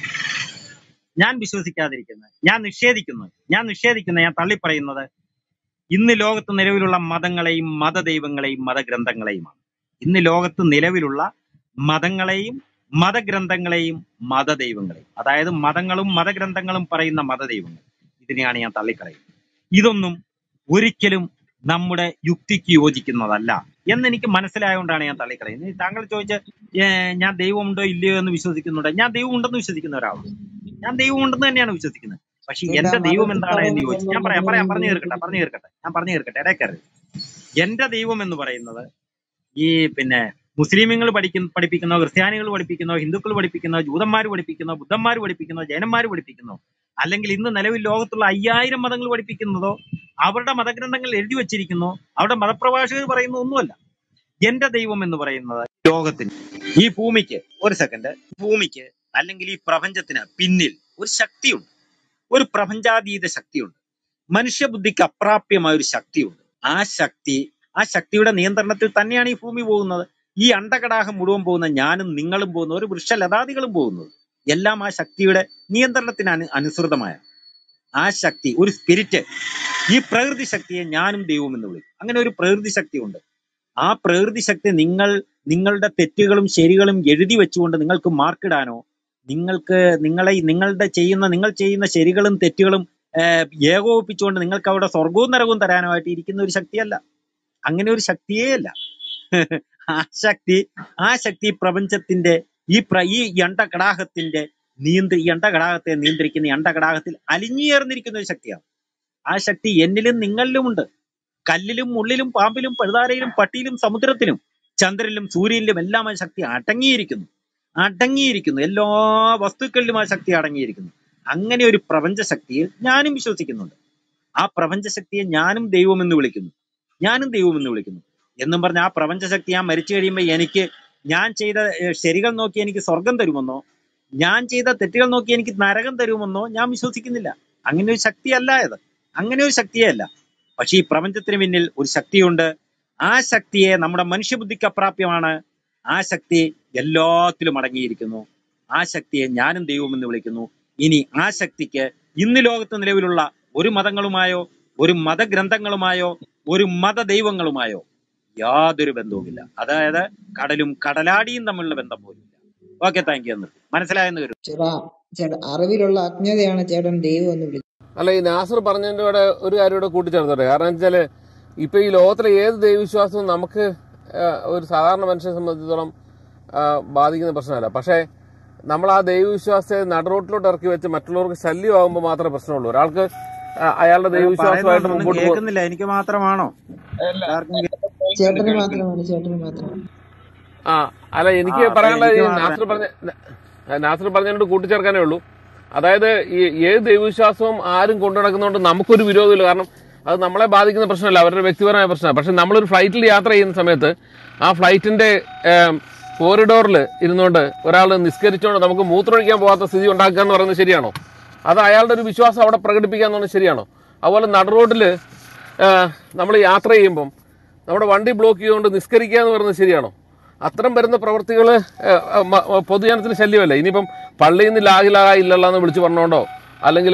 Speaker 2: ഞാൻ വിശ്വസിക്കാതിരിക്കുന്നത്, ഞാൻ നിഷേധിക്കുന്നത്, ഞാൻ തള്ളിപ്പറയുന്നത് ഇന്ന് ലോകത്ത് നിലവിലുള്ള മതങ്ങളെയും മതദൈവങ്ങളെയും മതഗ്രന്ഥങ്ങളെയുമാണ്. ഇന്ന് ലോകത്ത് നിലവിലുള്ള മതങ്ങളെയും മതഗ്രന്ഥങ്ങളെയും മതദൈവങ്ങളെയും, അതായത് മതങ്ങളും മതഗ്രന്ഥങ്ങളും പറയുന്ന മതദൈവങ്ങൾ, ഇതിനെയാണ് ഞാൻ തള്ളിക്കളയുന്നത്. ഇതൊന്നും ഒരിക്കലും നമ്മുടെ യുക്തിക്ക് യോജിക്കുന്നതല്ല എന്നെനിക്ക് മനസ്സിലായതുകൊണ്ടാണ് ഞാൻ തള്ളിക്കളയുന്നത്. താങ്കൾ ചോദിച്ച ഞാൻ ദൈവമുണ്ടോ ഇല്ലയോ എന്ന് വിശ്വസിക്കുന്നുണ്ട്. ഞാൻ ദൈവം ഉണ്ടെന്ന് വിശ്വസിക്കുന്ന ഒരാളാണ്. ഞാൻ ദൈവം ഉണ്ടെന്ന് തന്നെയാണ് വിശ്വസിക്കുന്നത്. പക്ഷെ എന്റെ ദൈവം എന്താണ് എന്ന് ചോദിച്ചു, ഞാൻ പറഞ്ഞു തീർക്കട്ടെ ഇടയ്ക്കരുത്. എന്റെ ദൈവം എന്ന് പറയുന്നത് ഈ മുസ്ലിമുകൾ പഠിപ്പിക്കുന്നോ, ക്രിസ്ത്യാനികൾ പഠിപ്പിക്കുന്നോ, ഹിന്ദുക്കൾ പഠിപ്പിക്കുന്നോ, ജൂതന്മാർ പഠിപ്പിക്കുന്നോ, ബുദ്ധന്മാർ പഠിപ്പിക്കുന്നോ, ജൈനന്മാർ പഠിപ്പിക്കുന്നോ, അല്ലെങ്കിൽ ഇന്ന് നിലവിൽ ലോകത്തുള്ള 5000 മതങ്ങൾ പഠിപ്പിക്കുന്നതോ അവരുടെ മതഗ്രന്ഥങ്ങൾ എഴുതി വച്ചിരിക്കുന്നോ അവരുടെ മതപ്രഭാഷകർ പറയുന്ന ഒന്നുമല്ല. എന്റെ ദൈവം എന്ന് പറയുന്നത് ലോകത്തിന്, ഈ ഭൂമിക്ക്, ഒരു സെക്കൻഡ്, ഭൂമിക്ക് അല്ലെങ്കിൽ ഈ പ്രപഞ്ചത്തിന് പിന്നിൽ ഒരു ശക്തിയുണ്ട്. ഒരു പ്രപഞ്ചാതീത ശക്തിയുണ്ട്. മനുഷ്യബുദ്ധിക്ക് അപ്രാപ്യമായ ഒരു ശക്തിയുണ്ട്. ആ ശക്തിയുടെ നിയന്ത്രണത്തിൽ തന്നെയാണ് ഈ ഭൂമി പോകുന്നത്. ഈ അണ്ടകടാഹം മുഴുവൻ പോകുന്ന ഞാനും നിങ്ങളും പോകുന്ന ഒരു വൃക്ഷലതാദികളും പോകുന്നത് എല്ലാം ആ ശക്തിയുടെ നിയന്ത്രണത്തിന് അനുസൃതമായ ആ ശക്തി, ഒരു സ്പിരിറ്റ്. ഈ പ്രകൃതി ശക്തിയെ ഞാനും ദൈവവും എന്ന് വിളിക്കും. അങ്ങനെ ഒരു പ്രകൃതി ശക്തി ഉണ്ട്. ആ പ്രകൃതി ശക്തി നിങ്ങളുടെ തെറ്റുകളും ശരികളും എഴുതി വെച്ചുകൊണ്ട് നിങ്ങൾക്ക് മാർക്കിടാനോ, നിങ്ങൾ ചെയ്യുന്ന ശരികളും തെറ്റുകളും ഏകോപിപ്പിച്ചുകൊണ്ട് നിങ്ങൾക്ക് അവിടെ സ്വർഗവും നരകവും തരാനോ ആയിട്ട് ഇരിക്കുന്ന ഒരു ശക്തിയല്ല. അങ്ങനെ ഒരു ശക്തിയേ അല്ല. ആ ശക്തി പ്രപഞ്ചത്തിന്റെ ഈ അണ്ടകടാഹത്തെ നിയന്ത്രിക്കുന്ന ഈ അണ്ടകടാഹത്തിൽ അലിഞ്ഞുചേർന്നിരിക്കുന്ന ഒരു ശക്തിയാണ്. ആ ശക്തി എന്നിലും നിങ്ങളിലുമുണ്ട്. കല്ലിലും മുള്ളിലും പാമ്പിലും പഴുതാരയിലും പട്ടിയിലും സമുദ്രത്തിലും ചന്ദ്രനിലും സൂര്യനിലും എല്ലാം ആ ശക്തി അടങ്ങിയിരിക്കുന്നു. എല്ലാ വസ്തുക്കളിലും ആ ശക്തി അടങ്ങിയിരിക്കുന്നു. അങ്ങനെ ഒരു പ്രപഞ്ച ശക്തിയിൽ ഞാനും വിശ്വസിക്കുന്നുണ്ട്. ആ പ്രപഞ്ച ശക്തിയെ ഞാനും ദൈവം എന്ന് വിളിക്കുന്നു എന്നും പറഞ്ഞ ആ പ്രപഞ്ച ശക്തി ഞാൻ മരിച്ചു കഴിയുമ്പോൾ ഞാൻ ചെയ്ത ശരികൾ നോക്കി എനിക്ക് സ്വർഗം തരുമെന്നോ, ഞാൻ ചെയ്ത തെറ്റുകൾ നോക്കി എനിക്ക് നരകം തരുമെന്നോ ഞാൻ വിശ്വസിക്കുന്നില്ല. അങ്ങനെ ഒരു ശക്തിയല്ല ഇത്. അങ്ങനെ ഒരു ശക്തിയല്ല. പക്ഷെ ഈ പ്രപഞ്ചത്തിന് പിന്നിൽ ഒരു ശക്തിയുണ്ട്. ആ ശക്തിയെ നമ്മുടെ മനുഷ്യബുദ്ധിക്ക് അപ്രാപ്യമാണ്. ആ ശക്തി എല്ലാത്തിലും അടങ്ങിയിരിക്കുന്നു. ആ ശക്തിയെ ഞാനും ദൈവം എന്ന് വിളിക്കുന്നു. ഇനി ആ ശക്തിക്ക് ഇന്ന് ലോകത്ത് നിലവിലുള്ള ഒരു മതങ്ങളുമായോ ഒരു മതഗ്രന്ഥങ്ങളുമായോ ഒരു മതദൈവങ്ങളുമായോ യാതൊരു ബന്ധവുമില്ല. അതായത് കടലും കടലാടിയും തമ്മിലുള്ള ബന്ധം പോലും ഇല്ല. Okay, thank you. എന്ന് മനസ്സിലായെന്ന് വരും.
Speaker 5: ചേട്ടാ അറിവിലുള്ള അജ്ഞതയാണ് ചേട്ടൻ ദൈവം എന്ന് വിളിക്കുന്നത്.
Speaker 6: അല്ല, ഈ നാസർ പറഞ്ഞതിന്റെ കൂടെ ഒരു കാര്യം കൂടെ കൂട്ടിച്ചേർത്തോട്ടെ. കാരണം വെച്ചാല് ഇപ്പൊ ഈ ലോകത്തിലെ ഏത് ദൈവവിശ്വാസവും നമുക്ക് ഒരു സാധാരണ മനുഷ്യനെ സംബന്ധിച്ചിടത്തോളം ബാധിക്കുന്ന പ്രശ്നമല്ല. പക്ഷേ നമ്മൾ ആ ദൈവവിശ്വാസത്തെ നടുറോട്ടിലോട്ട് ഇറക്കി വെച്ച് മറ്റുള്ളവർക്ക് ശല്യമാകുമ്പോൾ മാത്രമേ പ്രശ്നമുള്ളൂ. ഒരാൾക്ക് അയാളുടെ ദൈവവിശ്വാസമായിട്ട് മുമ്പോട്ട്
Speaker 2: കേൾക്കുന്നില്ല. എനിക്ക് മാത്രമാണോ?
Speaker 5: ചേട്ടന് മാത്രമാണ്.
Speaker 6: അല്ല, എനിക്ക് പറയാനുള്ളത് ഈ നാസർ പറഞ്ഞതിനോട് കൂട്ടിച്ചേർക്കാനേ ഉള്ളൂ. അതായത് ഈ ഏത് ദൈവവിശ്വാസവും ആരും കൊണ്ടു നടക്കുന്നതുകൊണ്ട് നമുക്കൊരു വിരോധമില്ല. കാരണം അത് നമ്മളെ ബാധിക്കുന്ന പ്രശ്നമല്ല, അവരുടെ വ്യക്തിപരമായ പ്രശ്നമാണ്. പക്ഷെ നമ്മളൊരു ഫ്ലൈറ്റിൽ യാത്ര ചെയ്യുന്ന സമയത്ത് ആ ഫ്ലൈറ്റിന്റെ കോറിഡോറിൽ ഇരുന്നുകൊണ്ട് ഒരാൾ നിസ്കരിച്ചുകൊണ്ട് നമുക്ക് മൂത്രമൊഴിക്കാൻ പോകാത്ത സ്ഥിതി ഉണ്ടാക്കുക എന്ന് പറയുന്നത് ശരിയാണോ? അത് അയാളുടെ ഒരു വിശ്വാസം അവിടെ പ്രകടിപ്പിക്കുക എന്ന് പറഞ്ഞാൽ ശരിയാണോ? അതുപോലെ നടുറോഡിൽ നമ്മൾ യാത്ര ചെയ്യുമ്പം നമ്മുടെ വണ്ടി ബ്ലോക്ക് ചെയ്തുകൊണ്ട് നിസ്കരിക്കുക എന്ന് പറയുന്നത് ശരിയാണോ? അത്തരം വരുന്ന പ്രവൃത്തികൾ പൊതുജനത്തിന് ശല്യമല്ല. ഇനിയിപ്പം പള്ളിയിൽ നിന്ന് ഇല്ലെന്ന് വിളിച്ച് പറഞ്ഞുകൊണ്ടോ, അല്ലെങ്കിൽ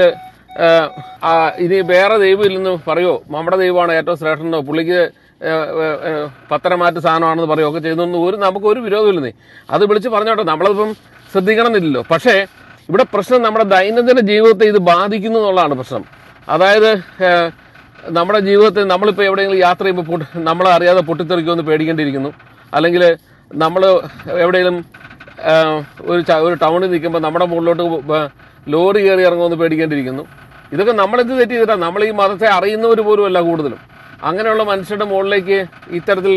Speaker 6: ഇനി വേറെ ദൈവം ഇല്ലെന്ന് പറയുമോ, നമ്മുടെ ദൈവമാണ് ഏറ്റവും ശ്രേഷ്ഠനോ, പുള്ളിക്ക് പത്തരമാറ്റ സാധനമാണെന്ന് പറയുമോ ഒക്കെ ചെയ്യുന്നൊന്നും നമുക്കൊരു വിരോധമില്ലെന്നേ. അത് വിളിച്ച് പറഞ്ഞോട്ടെ, നമ്മളതിപ്പം ശ്രദ്ധിക്കണമെന്നില്ലല്ലോ. പക്ഷേ ഇവിടെ പ്രശ്നം നമ്മുടെ ദൈനംദിന ജീവിതത്തെ ഇത് ബാധിക്കുന്നു എന്നുള്ളതാണ് പ്രശ്നം. അതായത് നമ്മുടെ ജീവിതത്തിൽ നമ്മളിപ്പോൾ എവിടെയെങ്കിലും യാത്ര ചെയ്യുമ്പോൾ നമ്മളെ അറിയാതെ പൊട്ടിത്തെറിക്കുമെന്ന് പേടിക്കേണ്ടിയിരിക്കുന്നു. അല്ലെങ്കിൽ നമ്മൾ എവിടെയെങ്കിലും ഒരു ടൗണിൽ നിൽക്കുമ്പോൾ നമ്മുടെ മുകളിലോട്ട് ലോറി കയറി ഇറങ്ങുമെന്ന് പേടിക്കേണ്ടിയിരിക്കുന്നു. ഇതൊക്കെ നമ്മളെന്ത് തെറ്റ് ചെയ്തിട്ടാണ്? നമ്മൾ ഈ മതത്തെ അറിയുന്നവർ പോലും അല്ല കൂടുതലും. അങ്ങനെയുള്ള മനുഷ്യരുടെ മുകളിലേക്ക് ഇത്തരത്തിൽ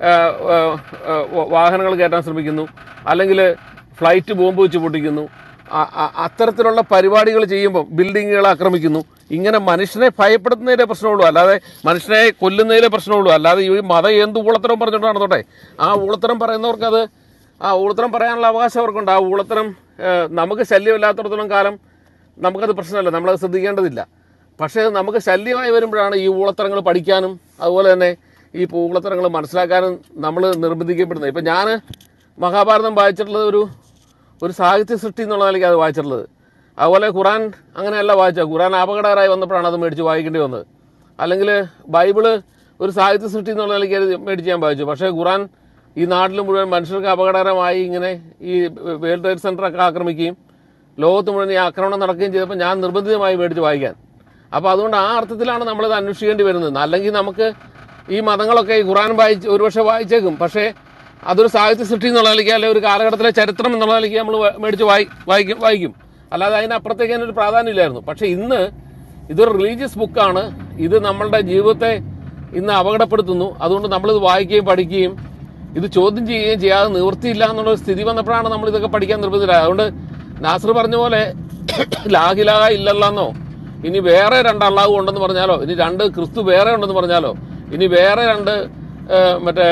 Speaker 6: വാഹനങ്ങൾ കയറ്റാൻ ശ്രമിക്കുന്നു, അല്ലെങ്കിൽ ഫ്ലൈറ്റ് ബോംബ് വെച്ച് പൊട്ടിക്കുന്നു. അത്തരത്തിലുള്ള പരിപാടികൾ ചെയ്യുമ്പോൾ ബിൽഡിങ്ങുകൾ ആക്രമിക്കുന്നു. ഇങ്ങനെ മനുഷ്യനെ ഭയപ്പെടുത്തുന്നതിലെ പ്രശ്നമുള്ളൂ, അല്ലാതെ മനുഷ്യനെ കൊല്ലുന്നതിലെ പ്രശ്നമുള്ളൂ. അല്ലാതെ ഈ മതം എന്ത് ഊളത്തരം പറഞ്ഞുകൊണ്ട് നടന്നോട്ടെ. ആ ഊളത്തരം പറയുന്നവർക്കത് ആ ഊളത്തരം പറയാനുള്ള അവകാശം അവർക്കുണ്ട്. ആ ഊളത്തരം നമുക്ക് ശല്യമില്ലാത്തടത്തോളം കാലം നമുക്കത് പ്രശ്നമല്ല, നമ്മളത് ശ്രദ്ധിക്കേണ്ടതില്ല. പക്ഷേ നമുക്ക് ശല്യമായി വരുമ്പോഴാണ് ഈ ഊളത്തരങ്ങൾ പഠിക്കാനും അതുപോലെ തന്നെ ഈ ഊളത്തരങ്ങൾ മനസ്സിലാക്കാനും നമ്മൾ നിർബന്ധിക്കപ്പെടുന്നത്. ഇപ്പം ഞാൻ മഹാഭാരതം വായിച്ചിട്ടുള്ളത് ഒരു സാഹിത്യ സൃഷ്ടി എന്നുള്ള നിലയ്ക്ക് അത് വായിച്ചിട്ടുള്ളത്. അതുപോലെ ഖുറാൻ അങ്ങനെയല്ല വായിച്ചത്. ഖുറാൻ അപകടകരമായി വന്നപ്പോഴാണ് അത് മേടിച്ച് വായിക്കേണ്ടി വന്നത്. അല്ലെങ്കിൽ ബൈബിള് ഒരു സാഹിത്യ സൃഷ്ടി എന്നുള്ള നിലയ്ക്ക് അത് മേടിച്ച് ഞാൻ വായിച്ചു. പക്ഷേ ഖുറാൻ ഈ നാട്ടിൽ മുഴുവൻ മനുഷ്യർക്ക് അപകടകരമായി ഇങ്ങനെ ഈ വേൾഡ് ട്രേഡ് സെൻ്ററൊക്കെ ആക്രമിക്കുകയും ലോകത്ത് മുഴുവൻ ഈ ആക്രമണം നടക്കുകയും ചെയ്തപ്പോൾ ഞാൻ നിർബന്ധിതമായി മേടിച്ച് വായിക്കാൻ. അപ്പോൾ അതുകൊണ്ട് ആ അർത്ഥത്തിലാണ് നമ്മളിത് അന്വേഷിക്കേണ്ടി വരുന്നത്. അല്ലെങ്കിൽ നമുക്ക് ഈ മതങ്ങളൊക്കെ ഈ ഖുറാൻ ഒരുപക്ഷെ വായിച്ചേക്കും, പക്ഷേ അതൊരു സാഹിത്യ സൃഷ്ടി എന്നുള്ള നിലയ്ക്ക് അല്ലെങ്കിൽ ഒരു കാലഘട്ടത്തിലെ ചരിത്രം എന്നുള്ള നിലയ്ക്ക് നമ്മൾ മേടിച്ച് വായിക്കും. അല്ലാതെ അതിനപ്പുറത്തേക്ക് അതിനൊരു പ്രാധാന്യമില്ലായിരുന്നു. പക്ഷേ ഇന്ന് ഇതൊരു റിലീജിയസ് ബുക്കാണ്. ഇത് നമ്മളുടെ ജീവിതത്തെ ഇന്ന് അപകടപ്പെടുത്തുന്നു. അതുകൊണ്ട് നമ്മളിത് വായിക്കുകയും പഠിക്കുകയും ഇത് ചോദ്യം ചെയ്യുകയും ചെയ്യാതെ നിവൃത്തിയില്ല എന്നുള്ളൊരു സ്ഥിതി വന്നപ്പോഴാണ് നമ്മൾ ഇതൊക്കെ പഠിക്കാൻ നിർബന്ധിതരായത്. അതുകൊണ്ട് നാസർ പറഞ്ഞ പോലെ ലാഹിലാഹ ഇല്ലല്ലാന്നോ, ഇനി വേറെ 2 അള്ളാഹു ഉണ്ടെന്ന് പറഞ്ഞാലോ, ഇനി 2 ക്രിസ്തു വേറെ ഉണ്ടെന്ന് പറഞ്ഞാലോ, ഇനി വേറെ 2 മറ്റേ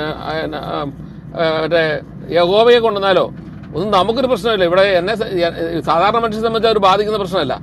Speaker 6: യഹോവയെ കൊണ്ടുവന്നാലോ ഒന്നും നമുക്കൊരു പ്രശ്നമില്ല. ഇവിടെ എന്നെ സാധാരണ മനുഷ്യനെ സംബന്ധിച്ച് അവർ ബാധിക്കുന്ന പ്രശ്നമല്ല.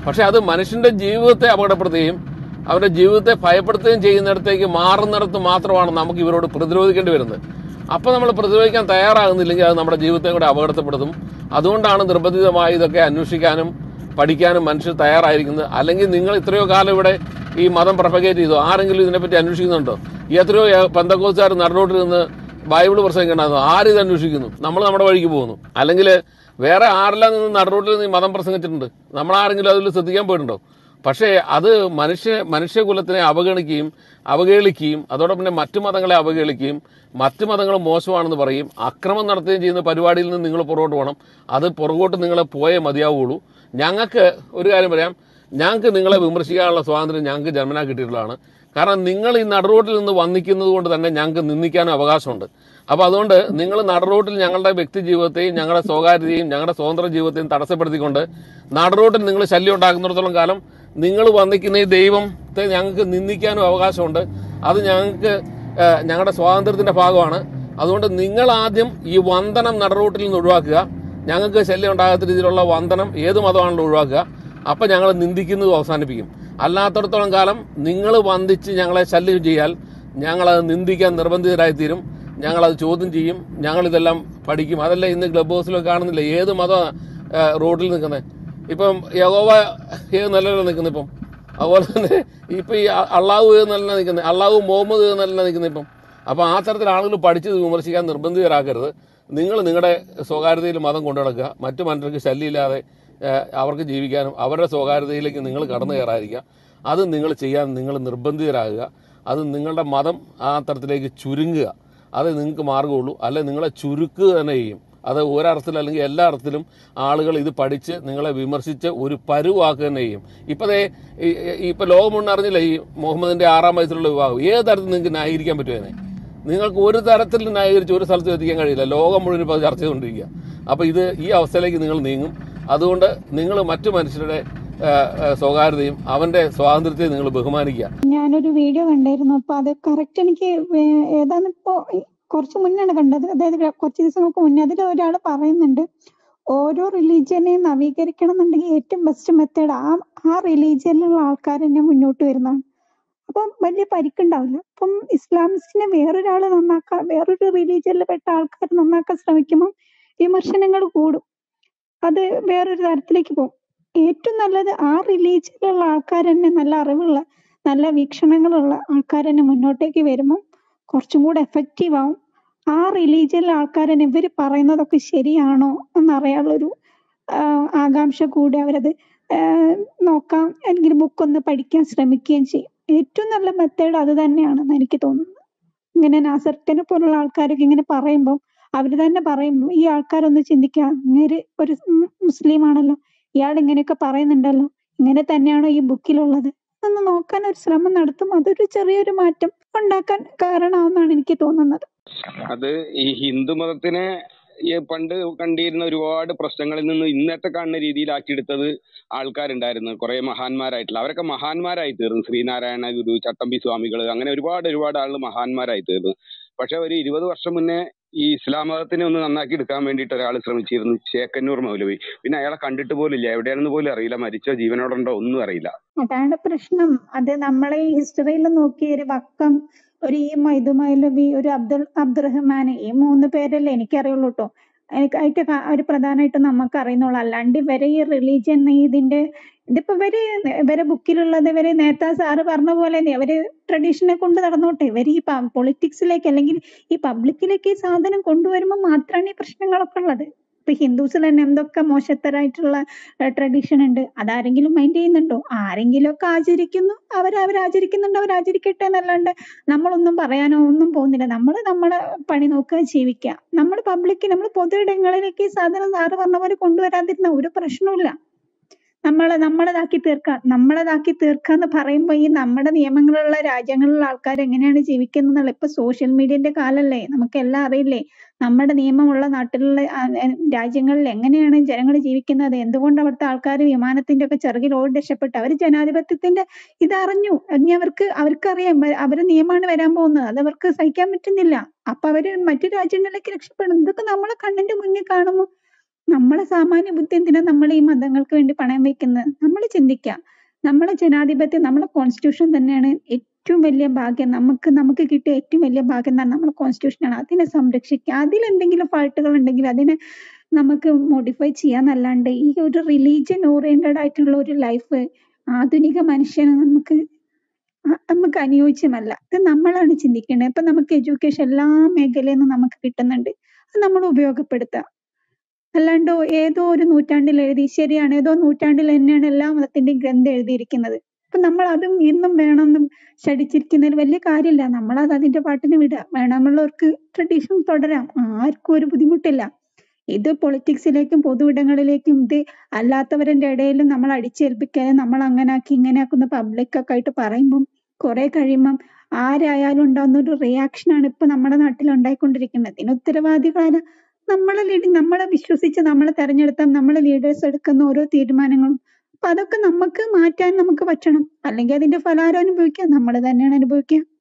Speaker 6: പക്ഷെ അത് മനുഷ്യന്റെ ജീവിതത്തെ അപകടപ്പെടുത്തുകയും അവരുടെ ജീവിതത്തെ ഭയപ്പെടുത്തുകയും ചെയ്യുന്നിടത്തേക്ക് മാറുന്നിടത്ത് മാത്രമാണ് നമുക്ക് ഇവരോട് പ്രതിരോധിക്കേണ്ടി വരുന്നത്. അപ്പോൾ നമ്മൾ പ്രതിരോധിക്കാൻ തയ്യാറാകുന്നില്ലെങ്കിൽ അത് നമ്മുടെ ജീവിതത്തെ കൂടെ അപകടപ്പെടുത്തും. അതുകൊണ്ടാണ് നിർബന്ധിതമായി ഇതൊക്കെ അന്വേഷിക്കാനും പഠിക്കാനും മനുഷ്യർ തയ്യാറായിരിക്കുന്നത്. അല്ലെങ്കിൽ നിങ്ങൾ ഇത്രയോ കാലം ഇവിടെ ഈ മതം പ്രൊപ്പഗേറ്റ് ചെയ്തു, ആരെങ്കിലും ഇതിനെപ്പറ്റി അന്വേഷിക്കുന്നുണ്ടോ? എത്രയോ പെന്തക്കോസ്തുകാർ നടുറോട്ടിൽ നിന്ന് ബൈബിൾ പ്രസംഗിക്കണ്ടായിരുന്നു, ആരിത് അന്വേഷിക്കുന്നു? നമ്മൾ നമ്മുടെ വഴിക്ക് പോകുന്നു. അല്ലെങ്കിൽ വേറെ ആരെല്ലാം നിന്ന് നടുറോട്ടിൽ നിന്ന് മതം പ്രസംഗിച്ചിട്ടുണ്ട്, നമ്മളാരെങ്കിലും അതിൽ ശ്രദ്ധിക്കാൻ പോയിട്ടുണ്ടോ? പക്ഷേ അത് മനുഷ്യകുലത്തിനെ അവഹേളിക്കുകയും അതോടൊപ്പം തന്നെ മറ്റു മതങ്ങളെ അവഹേളിക്കുകയും മറ്റു മതങ്ങൾ മോശമാണെന്ന് പറയും, അക്രമം നടത്തുകയും ചെയ്യുന്ന പരിപാടിയിൽ നിന്ന് നിങ്ങൾ പുറകോട്ട് പോകണം. അത് പുറകോട്ട് നിങ്ങൾ പോയേ മതിയാവുള്ളൂ. ഞങ്ങൾക്ക് ഒരു കാര്യം പറയാം, ഞങ്ങൾക്ക് നിങ്ങളെ വിമർശിക്കാനുള്ള സ്വാതന്ത്ര്യം ഞങ്ങൾക്ക് ജന്മനാ കിട്ടിയിട്ടുള്ളതാണ്. കാരണം നിങ്ങൾ ഈ നടുറോട്ടിൽ നിന്ന് വന്നിക്കുന്നത് കൊണ്ട് തന്നെ ഞങ്ങൾക്ക് നിന്ദിക്കാനും അവകാശമുണ്ട്. അപ്പോൾ അതുകൊണ്ട് നിങ്ങൾ നടുറോട്ടിൽ ഞങ്ങളുടെ വ്യക്തി ജീവിതത്തെയും ഞങ്ങളുടെ സ്വകാര്യതയും ഞങ്ങളുടെ സ്വതന്ത്ര ജീവിതത്തെയും തടസ്സപ്പെടുത്തിക്കൊണ്ട് നടുറോട്ടിൽ നിങ്ങൾ ശല്യം ഉണ്ടാക്കുന്നിടത്തോളം കാലം നിങ്ങൾ വന്നിക്കുന്ന ഈ ദൈവത്തെ ഞങ്ങൾക്ക് നിന്ദിക്കാനും അവകാശമുണ്ട്. അത് ഞങ്ങൾക്ക് ഞങ്ങളുടെ സ്വാതന്ത്ര്യത്തിന്റെ ഭാഗമാണ്. അതുകൊണ്ട് നിങ്ങൾ ആദ്യം ഈ വന്ദനം നടുറോട്ടിൽ നിന്ന് ഒഴിവാക്കുക. ഞങ്ങൾക്ക് ശല്യം ഉണ്ടാകാത്ത രീതിയിലുള്ള വന്ദനം ഏത് മതമാണല്ലോ ഒഴിവാക്കുക. അപ്പം ഞങ്ങൾ നിന്ദിക്കുന്നത് അവസാനിപ്പിക്കും. അല്ലാത്തടത്തോളം കാലം നിങ്ങൾ വന്ദിച്ച് ഞങ്ങളെ ശല്യം ചെയ്യാൽ ഞങ്ങളത് നിന്ദിക്കാൻ നിർബന്ധിതരായിത്തീരും. ഞങ്ങളത് ചോദ്യം ചെയ്യും. ഞങ്ങളിതെല്ലാം പഠിക്കും. അതല്ല ഇന്ന് ക്ലബ് ഹൗസിലൊക്കെ കാണുന്നില്ല ഏത് മതം റോഡിൽ നിൽക്കുന്നത്. ഇപ്പം യഹോവ ഏത് നിലയിലാണ് നിൽക്കുന്നത് ഇപ്പം. അതുപോലെ തന്നെ ഇപ്പം ഈ അള്ളാഹു ഏത് നിലയിലാണ് നിൽക്കുന്നത്, അള്ളാഹു മുഹമ്മദ് ഏത് നിലയിലാണ് നിൽക്കുന്നത് ഇപ്പം. അപ്പോൾ ആ തരത്തിൽ ആളുകൾ പഠിച്ചത് വിമർശിക്കാൻ നിർബന്ധിതരാക്കരുത്. നിങ്ങൾ നിങ്ങളുടെ സ്വകാര്യതയിൽ മതം കൊണ്ടു നടക്കുക. മറ്റു മനുഷ്യർക്ക് ശല്യമില്ലാതെ അവർക്ക് ജീവിക്കാനും അവരുടെ സ്വകാര്യതയിലേക്ക് നിങ്ങൾ കടന്നു കയറാതിരിക്കുക. അത് നിങ്ങൾ ചെയ്യാൻ നിങ്ങൾ നിർബന്ധിതരാകുക. അത് നിങ്ങളുടെ മതം ആ തരത്തിലേക്ക് ചുരുങ്ങുക. അത് നിങ്ങൾക്ക് മാർഗമുള്ളൂ. അല്ലെ നിങ്ങളെ ചുരുക്കുക തന്നെ ചെയ്യും. അത് ഒരർത്ഥത്തിൽ അല്ലെങ്കിൽ എല്ലാ അർത്ഥത്തിലും ആളുകൾ ഇത് പഠിച്ച് നിങ്ങളെ വിമർശിച്ച് ഒരു പരുവാക്കുക തന്നെ ചെയ്യും. ഇപ്പം ലോകം മുഴുവൻ അറിഞ്ഞില്ല ഈ മുഹമ്മദിന്റെ 6-ാം വയസ്സിലുള്ള വിവാഹം. ഏത് തരത്തിൽ നിങ്ങൾക്ക് ന്യായീകരിക്കാൻ പറ്റുമതിനെ? നിങ്ങൾക്ക് ഒരു തരത്തിൽ ന്യായീകരിച്ച് ഒരു സ്ഥലത്ത് എത്തിക്കാൻ കഴിയില്ല. ലോകം മുഴുവൻ ഇപ്പോൾ ചർച്ച ചെയ്തുകൊണ്ടിരിക്കുക. അപ്പോൾ ഈ അവസ്ഥയിലേക്ക് നിങ്ങൾ നീങ്ങും. അതുകൊണ്ട് നിങ്ങൾ മറ്റു മനുഷ്യരുടെ സ്വകാര്യതയും അവന്റെ സ്വാതന്ത്ര്യത്തെ നിങ്ങൾ ബഹുമാനിക്കുക.
Speaker 7: ഞാനൊരു വീഡിയോ കണ്ടായിരുന്നു. അപ്പൊ അത് കറക്റ്റ് എനിക്ക് ഏതാണിപ്പോ കുറച്ച് മുന്നാണ് കണ്ടത്. അതായത് കുറച്ച് ദിവസങ്ങൾക്ക് മുന്നേ അതിൽ ഒരാൾ പറയുന്നുണ്ട്, ഓരോ റിലീജിയനെയും നവീകരിക്കണം എന്നുണ്ടെങ്കിൽ ഏറ്റവും ബെസ്റ്റ് മെത്തേഡ് ആ റിലീജിയനിലുള്ള ആൾക്കാർ തന്നെ മുന്നോട്ട് വരുന്നതാണ്. അപ്പം വലിയ പരിക്കുണ്ടാവില്ല. അപ്പം ഇസ്ലാമിസ്റ്റിനെ വേറൊരു റിലീജിയനിൽ പെട്ട ആൾക്കാർ നന്നാക്കാൻ ശ്രമിക്കുമ്പോൾ വിമർശനങ്ങൾ കൂടും. അത് വേറൊരു തരത്തിലേക്ക് പോകും. ഏറ്റവും നല്ലത് ആ റിലീജിയനിലുള്ള ആൾക്കാർ തന്നെ, നല്ല അറിവുള്ള നല്ല വീക്ഷണങ്ങളുള്ള ആൾക്കാർ തന്നെ മുന്നോട്ടേക്ക് വരുമ്പോൾ കുറച്ചും കൂടെ എഫക്റ്റീവ് ആവും. ആ റിലീജിയനിലെ ആൾക്കാർ തന്നെ ഇവർ പറയുന്നതൊക്കെ ശരിയാണോ എന്നറിയാനുള്ളൊരു ആകാംക്ഷ കൂടി അവരത് നോക്കാം, അല്ലെങ്കിൽ ബുക്കൊന്ന് പഠിക്കാൻ ശ്രമിക്കുകയും ചെയ്യും. ഏറ്റവും നല്ല മെത്തേഡ് അത് തന്നെയാണെന്ന് എനിക്ക് തോന്നുന്നത്. ഇങ്ങനെ നാസർക്കനെ പോലുള്ള ആൾക്കാരൊക്കെ ഇങ്ങനെ പറയുമ്പോൾ അവർ തന്നെ പറയുമ്പോൾ ഈ ആൾക്കാരൊന്ന് ചിന്തിക്കുക, ഇങ്ങനെ ഒരു മുസ്ലിം ആണല്ലോ, ഇയാൾ ഇങ്ങനെയൊക്കെ പറയുന്നുണ്ടല്ലോ, ഇങ്ങനെ തന്നെയാണോ ഈ ബുക്കിലുള്ളത് എന്ന് നോക്കാൻ ഒരു ശ്രമം നടത്തും. അതൊരു ചെറിയൊരു മാറ്റം ഉണ്ടാക്കാൻ കാരണമാണെന്നാണ് എനിക്ക് തോന്നുന്നത്.
Speaker 8: അത് ഈ ഹിന്ദു മതത്തിനെ പണ്ട് കണ്ടിരുന്ന ഒരുപാട് പ്രശ്നങ്ങളിൽ നിന്ന് ഇന്നത്തെ കാണുന്ന രീതിയിലാക്കിയെടുത്തത് ആൾക്കാരുണ്ടായിരുന്നു, കുറെ മഹാന്മാരായിട്ടുള്ള. അവരൊക്കെ മഹാന്മാരായി തീർന്നു. ശ്രീനാരായണ ഗുരു, ചട്ടമ്പി സ്വാമികൾ, അങ്ങനെ ഒരുപാട് ആളുകൾ മഹാന്മാരായി തീർന്നു. പക്ഷെ ഒരു 20 വർഷം മുന്നേ ഈ ഇസ്ലാം മതത്തിനെ ഒന്ന് നന്നാക്കി എടുക്കാൻ വേണ്ടിയിട്ട് ഒരാൾ ശ്രമിച്ചിരുന്നു, ചേക്കന്നൂർ മൗലവി. പിന്നെ അയാളെ കണ്ടിട്ട് പോലില്ല, എവിടെയാണെന്ന് പോലും അറിയില്ല, മരിച്ചോ ജീവനോടുണ്ടോ ഒന്നും അറിയില്ല.
Speaker 7: അതാണ് പ്രശ്നം. അത് നമ്മളെ ഹിസ്റ്ററിയിൽ നോക്കി ഒരു വക്കം, ഒരു മൗലവി, ഒരു അബ്ദുറഹ്മാൻ, ഈ 3 പേരല്ലേ എനിക്കറിയുള്ളൂ കേട്ടോ. അതിന്റെ ഒരു പ്രധാനമായിട്ട് നമുക്ക് അറിയുന്നുള്ളൂ. അല്ലാണ്ട് ഇവരെ ഈ റിലീജിയൻ ഇതിപ്പോ ഇവരെ ബുക്കിലുള്ളത് ഇവര് നേരത്തെ സാറ് പറഞ്ഞ പോലെ അവര് ട്രഡീഷനെ കൊണ്ട് നടന്നോട്ടെ. ഇവര് ഈ പൊളിറ്റിക്സിലേക്ക് അല്ലെങ്കിൽ ഈ പബ്ലിക്കിലേക്ക് ഈ സാധനം കൊണ്ടുവരുമ്പോൾ മാത്രമാണ് ഈ പ്രശ്നങ്ങളൊക്കെ ഉള്ളത്. ഇപ്പൊ ഹിന്ദുസിൽ തന്നെ എന്തൊക്കെ മോശത്തരായിട്ടുള്ള ട്രഡീഷൻ ഉണ്ട്, അതാരെങ്കിലും മൈൻഡ് ചെയ്യുന്നുണ്ടോ? ആരെങ്കിലും ഒക്കെ ആചരിക്കുന്നു, അവരാചരിക്കുന്നുണ്ട്, അവരാചരിക്കട്ടെ എന്നല്ലാണ്ട് നമ്മളൊന്നും പറയാനോ ഒന്നും പോകുന്നില്ല. നമ്മളെ പണി നോക്കുക, ജീവിക്കുക. നമ്മൾ പൊതു ഇടങ്ങളിലേക്ക് ഈ സാധനം സാറ് പറഞ്ഞ പോലെ കൊണ്ടുവരാതിരുന്ന ഒരു പ്രശ്നവുമില്ല. നമ്മളതാക്കി തീർക്കാന്ന് പറയുമ്പോ ഈ നമ്മുടെ നിയമങ്ങളുള്ള രാജ്യങ്ങളിലുള്ള ആൾക്കാർ എങ്ങനെയാണ് ജീവിക്കുന്നത്? ഇപ്പൊ സോഷ്യൽ മീഡിയന്റെ കാലല്ലേ, നമുക്കെല്ലാം അറിയില്ലേ. നമ്മുടെ നിയമമുള്ള നാട്ടിലുള്ള രാജ്യങ്ങളിൽ എങ്ങനെയാണ് ജനങ്ങൾ ജീവിക്കുന്നത്, എന്തുകൊണ്ട് അവിടുത്തെ ആൾക്കാർ വിമാനത്തിന്റെ ഒക്കെ ചിറകിൽ ഓടി രക്ഷപ്പെട്ടു. അവർ ജനാധിപത്യത്തിന്റെ ഇതറിഞ്ഞു. അവർക്കറിയാം അവരെ നിയമമാണ് വരാൻ പോകുന്നത്, അത് അവർക്ക് സഹിക്കാൻ പറ്റുന്നില്ല. അപ്പൊ അവര് മറ്റു രാജ്യങ്ങളിലേക്ക് രക്ഷപ്പെടും. ഇതൊക്കെ നമ്മളെ കണ്ണിന്റെ മുന്നിൽ കാണുമ്പോൾ നമ്മളെ സാമാന്യ ബുദ്ധി എന്തിനാ നമ്മൾ ഈ മതങ്ങൾക്ക് വേണ്ടി പണയം വെക്കുന്നത്? നമ്മൾ ചിന്തിക്കാം. നമ്മളെ ജനാധിപത്യം, നമ്മളെ കോൺസ്റ്റിറ്റ്യൂഷൻ തന്നെയാണ് ഏറ്റവും വലിയ ഭാഗ്യം. നമുക്ക് കിട്ടിയ ഏറ്റവും വലിയ ഭാഗ്യം എന്ന് പറഞ്ഞാൽ നമ്മളെ കോൺസ്റ്റിറ്റ്യൂഷനാണ്. അതിനെ സംരക്ഷിക്കുക. അതിലെന്തെങ്കിലും ഫാൾട്ടുകൾ ഉണ്ടെങ്കിൽ അതിനെ നമുക്ക് മോഡിഫൈ ചെയ്യാന്നല്ലാണ്ട് ഈ ഒരു റിലീജിയൻ ഓറിയന്റഡ് ആയിട്ടുള്ള ഒരു ലൈഫ് ആധുനിക മനുഷ്യന് നമുക്ക് അനുയോജ്യമല്ല. ഇത് നമ്മളാണ് ചിന്തിക്കേണ്ടത്. ഇപ്പൊ നമുക്ക് എഡ്യൂക്കേഷൻ എല്ലാ മേഖലയിൽ നിന്നും നമുക്ക് കിട്ടുന്നുണ്ട്. അത് നമ്മൾ ഉപയോഗപ്പെടുത്തുക. അല്ലാണ്ട് ഏതോ ഒരു നൂറ്റാണ്ടിൽ എഴുതി, ശരിയാണ്, ഏതോ നൂറ്റാണ്ടിൽ തന്നെയാണ് എല്ലാ മതത്തിന്റെയും ഗ്രന്ഥം എഴുതിയിരിക്കുന്നത്. അപ്പൊ നമ്മൾ അതും ഇന്നും വേണമെന്നും ശഠിച്ചിരിക്കുന്നതിൽ വലിയ കാര്യമില്ല. നമ്മളത് അതിന്റെ പാട്ടിന് വിടുക. വേണമെന്നുള്ളവർക്ക് ട്രഡീഷൻ തുടരാം, ആർക്കും ഒരു ബുദ്ധിമുട്ടില്ല. ഇത് പൊളിറ്റിക്സിലേക്കും പൊതുവിടങ്ങളിലേക്കും ഇത് അല്ലാത്തവരുടെ ഇടയിലും നമ്മൾ അടിച്ചേൽപ്പിക്കാതെ നമ്മൾ അങ്ങനാക്കി ഇങ്ങനെയാക്കുന്ന പബ്ലിക്കൊക്കെ ആയിട്ട് പറയുമ്പം കുറെ കഴിയുമ്പം ആരായാലും ഉണ്ടാകുന്ന ഒരു റിയാക്ഷനാണ് ഇപ്പൊ നമ്മുടെ നാട്ടിൽ ഉണ്ടായിക്കൊണ്ടിരിക്കുന്നത്. ഇതിന് ഉത്തരവാദികളാണ് നമ്മളെ വിശ്വസിച്ച് നമ്മളെ തെരഞ്ഞെടുത്ത നമ്മളെ ലീഡേഴ്സ് എടുക്കുന്ന ഓരോ തീരുമാനങ്ങളും. അപ്പൊ അതൊക്കെ നമുക്ക് മാറ്റാൻ നമുക്ക് പറ്റണം. അല്ലെങ്കിൽ അതിന്റെ ഫലം ആരും അനുഭവിക്കുക? നമ്മൾ തന്നെയാണ് അനുഭവിക്കുക.